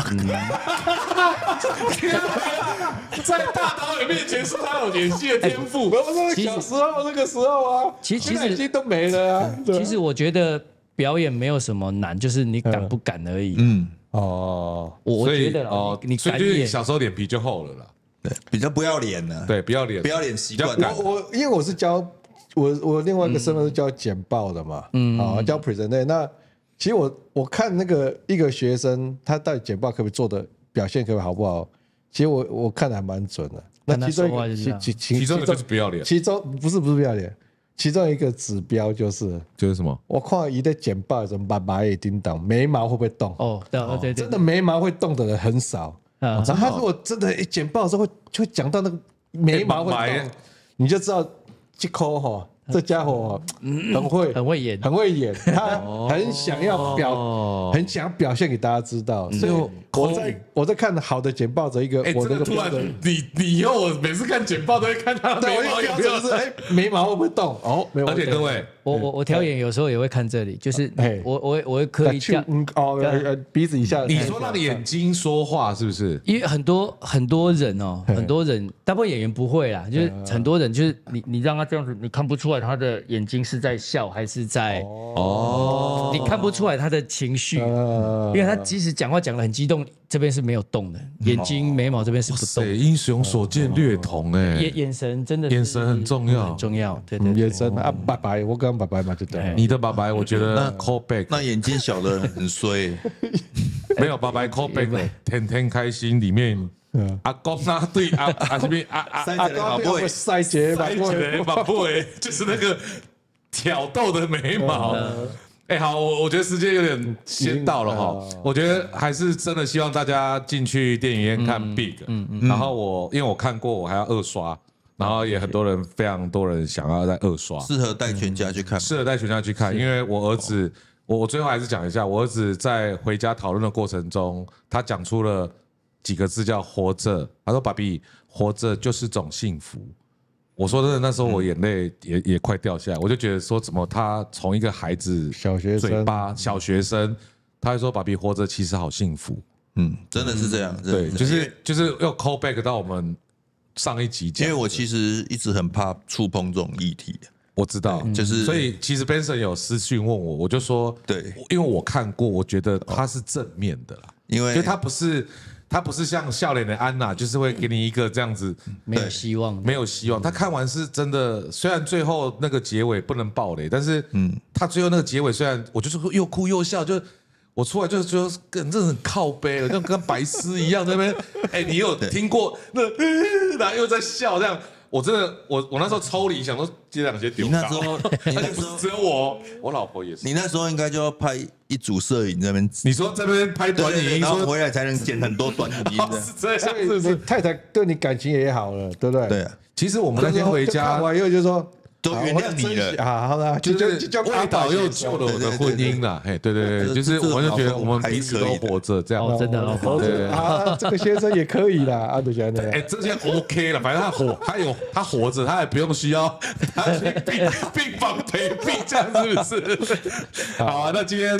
在大导演面前说他有演戏的天赋， 其实小时候那个时候啊， 其实已经都没了啊。 其实我觉得表演没有什么难，就是你敢不敢而已。我觉得你所以就是小时候脸皮就厚了啦。 对，比较不要脸了。 对，不要脸习惯。 因为我是教我另外一个身份是教简报的嘛，教 presentation。那其实我看那个一个学生他到底简报可不可以做的表现可不可以好不好，其实我看的还蛮准的。那其中一个就是不要脸， 其中不是不要脸，其中一个指标就是什么？ 我看一的简报怎么把眉也叮当，眉毛会不会动？ 对， 真的眉毛会动的人很少。然后他如果真的简报的时候就会讲到那个眉毛会动，你就知道这口这家伙很会演，他很想要表现给大家知道。所以我在看好的简报者一个，我的突然你以后我每次看简报都会看他的眉毛有没有眉毛会不会动？ 而且各位， 我挑演有时候也会看这里，就是我会刻意这样鼻子以下。 你说让眼睛说话是不是？ 因为很多人大部分演员不会啦，就是很多人就是你让他这样子，你看不出来他的眼睛是在笑还是在你看不出来他的情绪，因为他即使讲话讲得很激动，这边是没有动的，眼睛眉毛这边是不动的。 英雄所见略同眼神真的眼神很重要， 很重要。对， 眼神啊，拜拜，我跟拜拜嘛，就对。 你的拜拜，我觉得 call back， 那眼睛小的人很衰， 没有拜拜 call back， 天天开心里面。阿公啊，对啊，这边塞结马背，就是那个挑逗的眉毛。好，我觉得时间有点先到了哈。我觉得还是真的希望大家进去电影院看 Big。然后因为我看过，我还要二刷，然后也非常多人想要再二刷， 适合带全家去看， 因为我儿子，我最后还是讲一下，我儿子在回家讨论的过程中，他讲出了几个字叫活着，他说：“爸比，活着就是种幸福。”我说真的，那时候我眼泪也快掉下来，我就觉得说，怎么他从一个孩子小学生，他会说：“爸比，活着其实好幸福。” 真的是这样。 对，就是要 call back 到我们上一集讲， 因为我其实一直很怕触碰这种议题。 我知道，所以其实 Benson 有私讯问我，我就说， 对， 因为我看过，我觉得他是正面的啦， 因为他不是像笑脸的安娜，就是会给你一个这样子没有希望。他看完是真的，虽然最后那个结尾不能爆雷，但是他最后那个结尾虽然我就是又哭又笑，就我出来就跟真的很靠背了，就跟白痴一样在那边。你有听过那然后又在笑这样？我真的，我那时候抽离，想说接两节丢。 你那时候只有我老婆也是。 你那时候应该就要拍一组摄影在那边。 你说在那边拍短影音， 然后回来才能剪很多短影音的。 是这样，是不是？ 太太对你感情也好了，对不对？ 对啊。 其实我们那天回家， 完以后就说。 都原谅你了， 好了， 就是魏导又救了我的婚姻了，对，就是我们就觉得我们彼此都活着这样， 真的活着啊，这个先生也可以啦，啊，对不对？ 这些 OK 了，反正他活着，他也不用需要他去病房陪病，这样是不是？好啊，那今天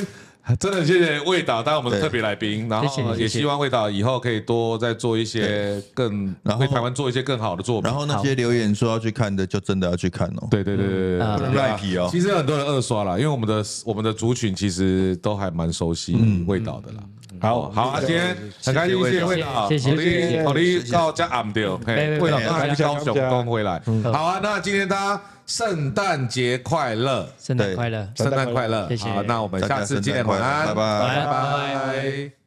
真的谢谢魏导当我们的特别来宾，然后也希望魏导以后可以多再做一些为台湾做一些更好的作品。 然后那些留言说要去看的，就真的要去看哦。 对，不能赖皮哦。 其实很多人二刷了，因为我们的族群其实都还蛮熟悉魏导的啦。好，今天很开心，谢谢魏导， 谢谢， 好你到家暗掉，魏导刚才去高雄刚回来。好啊，那今天大家圣诞节快乐， 圣诞快乐， 圣诞快乐， 谢谢。 好，那我们下次见，晚安， 拜拜。 拜拜。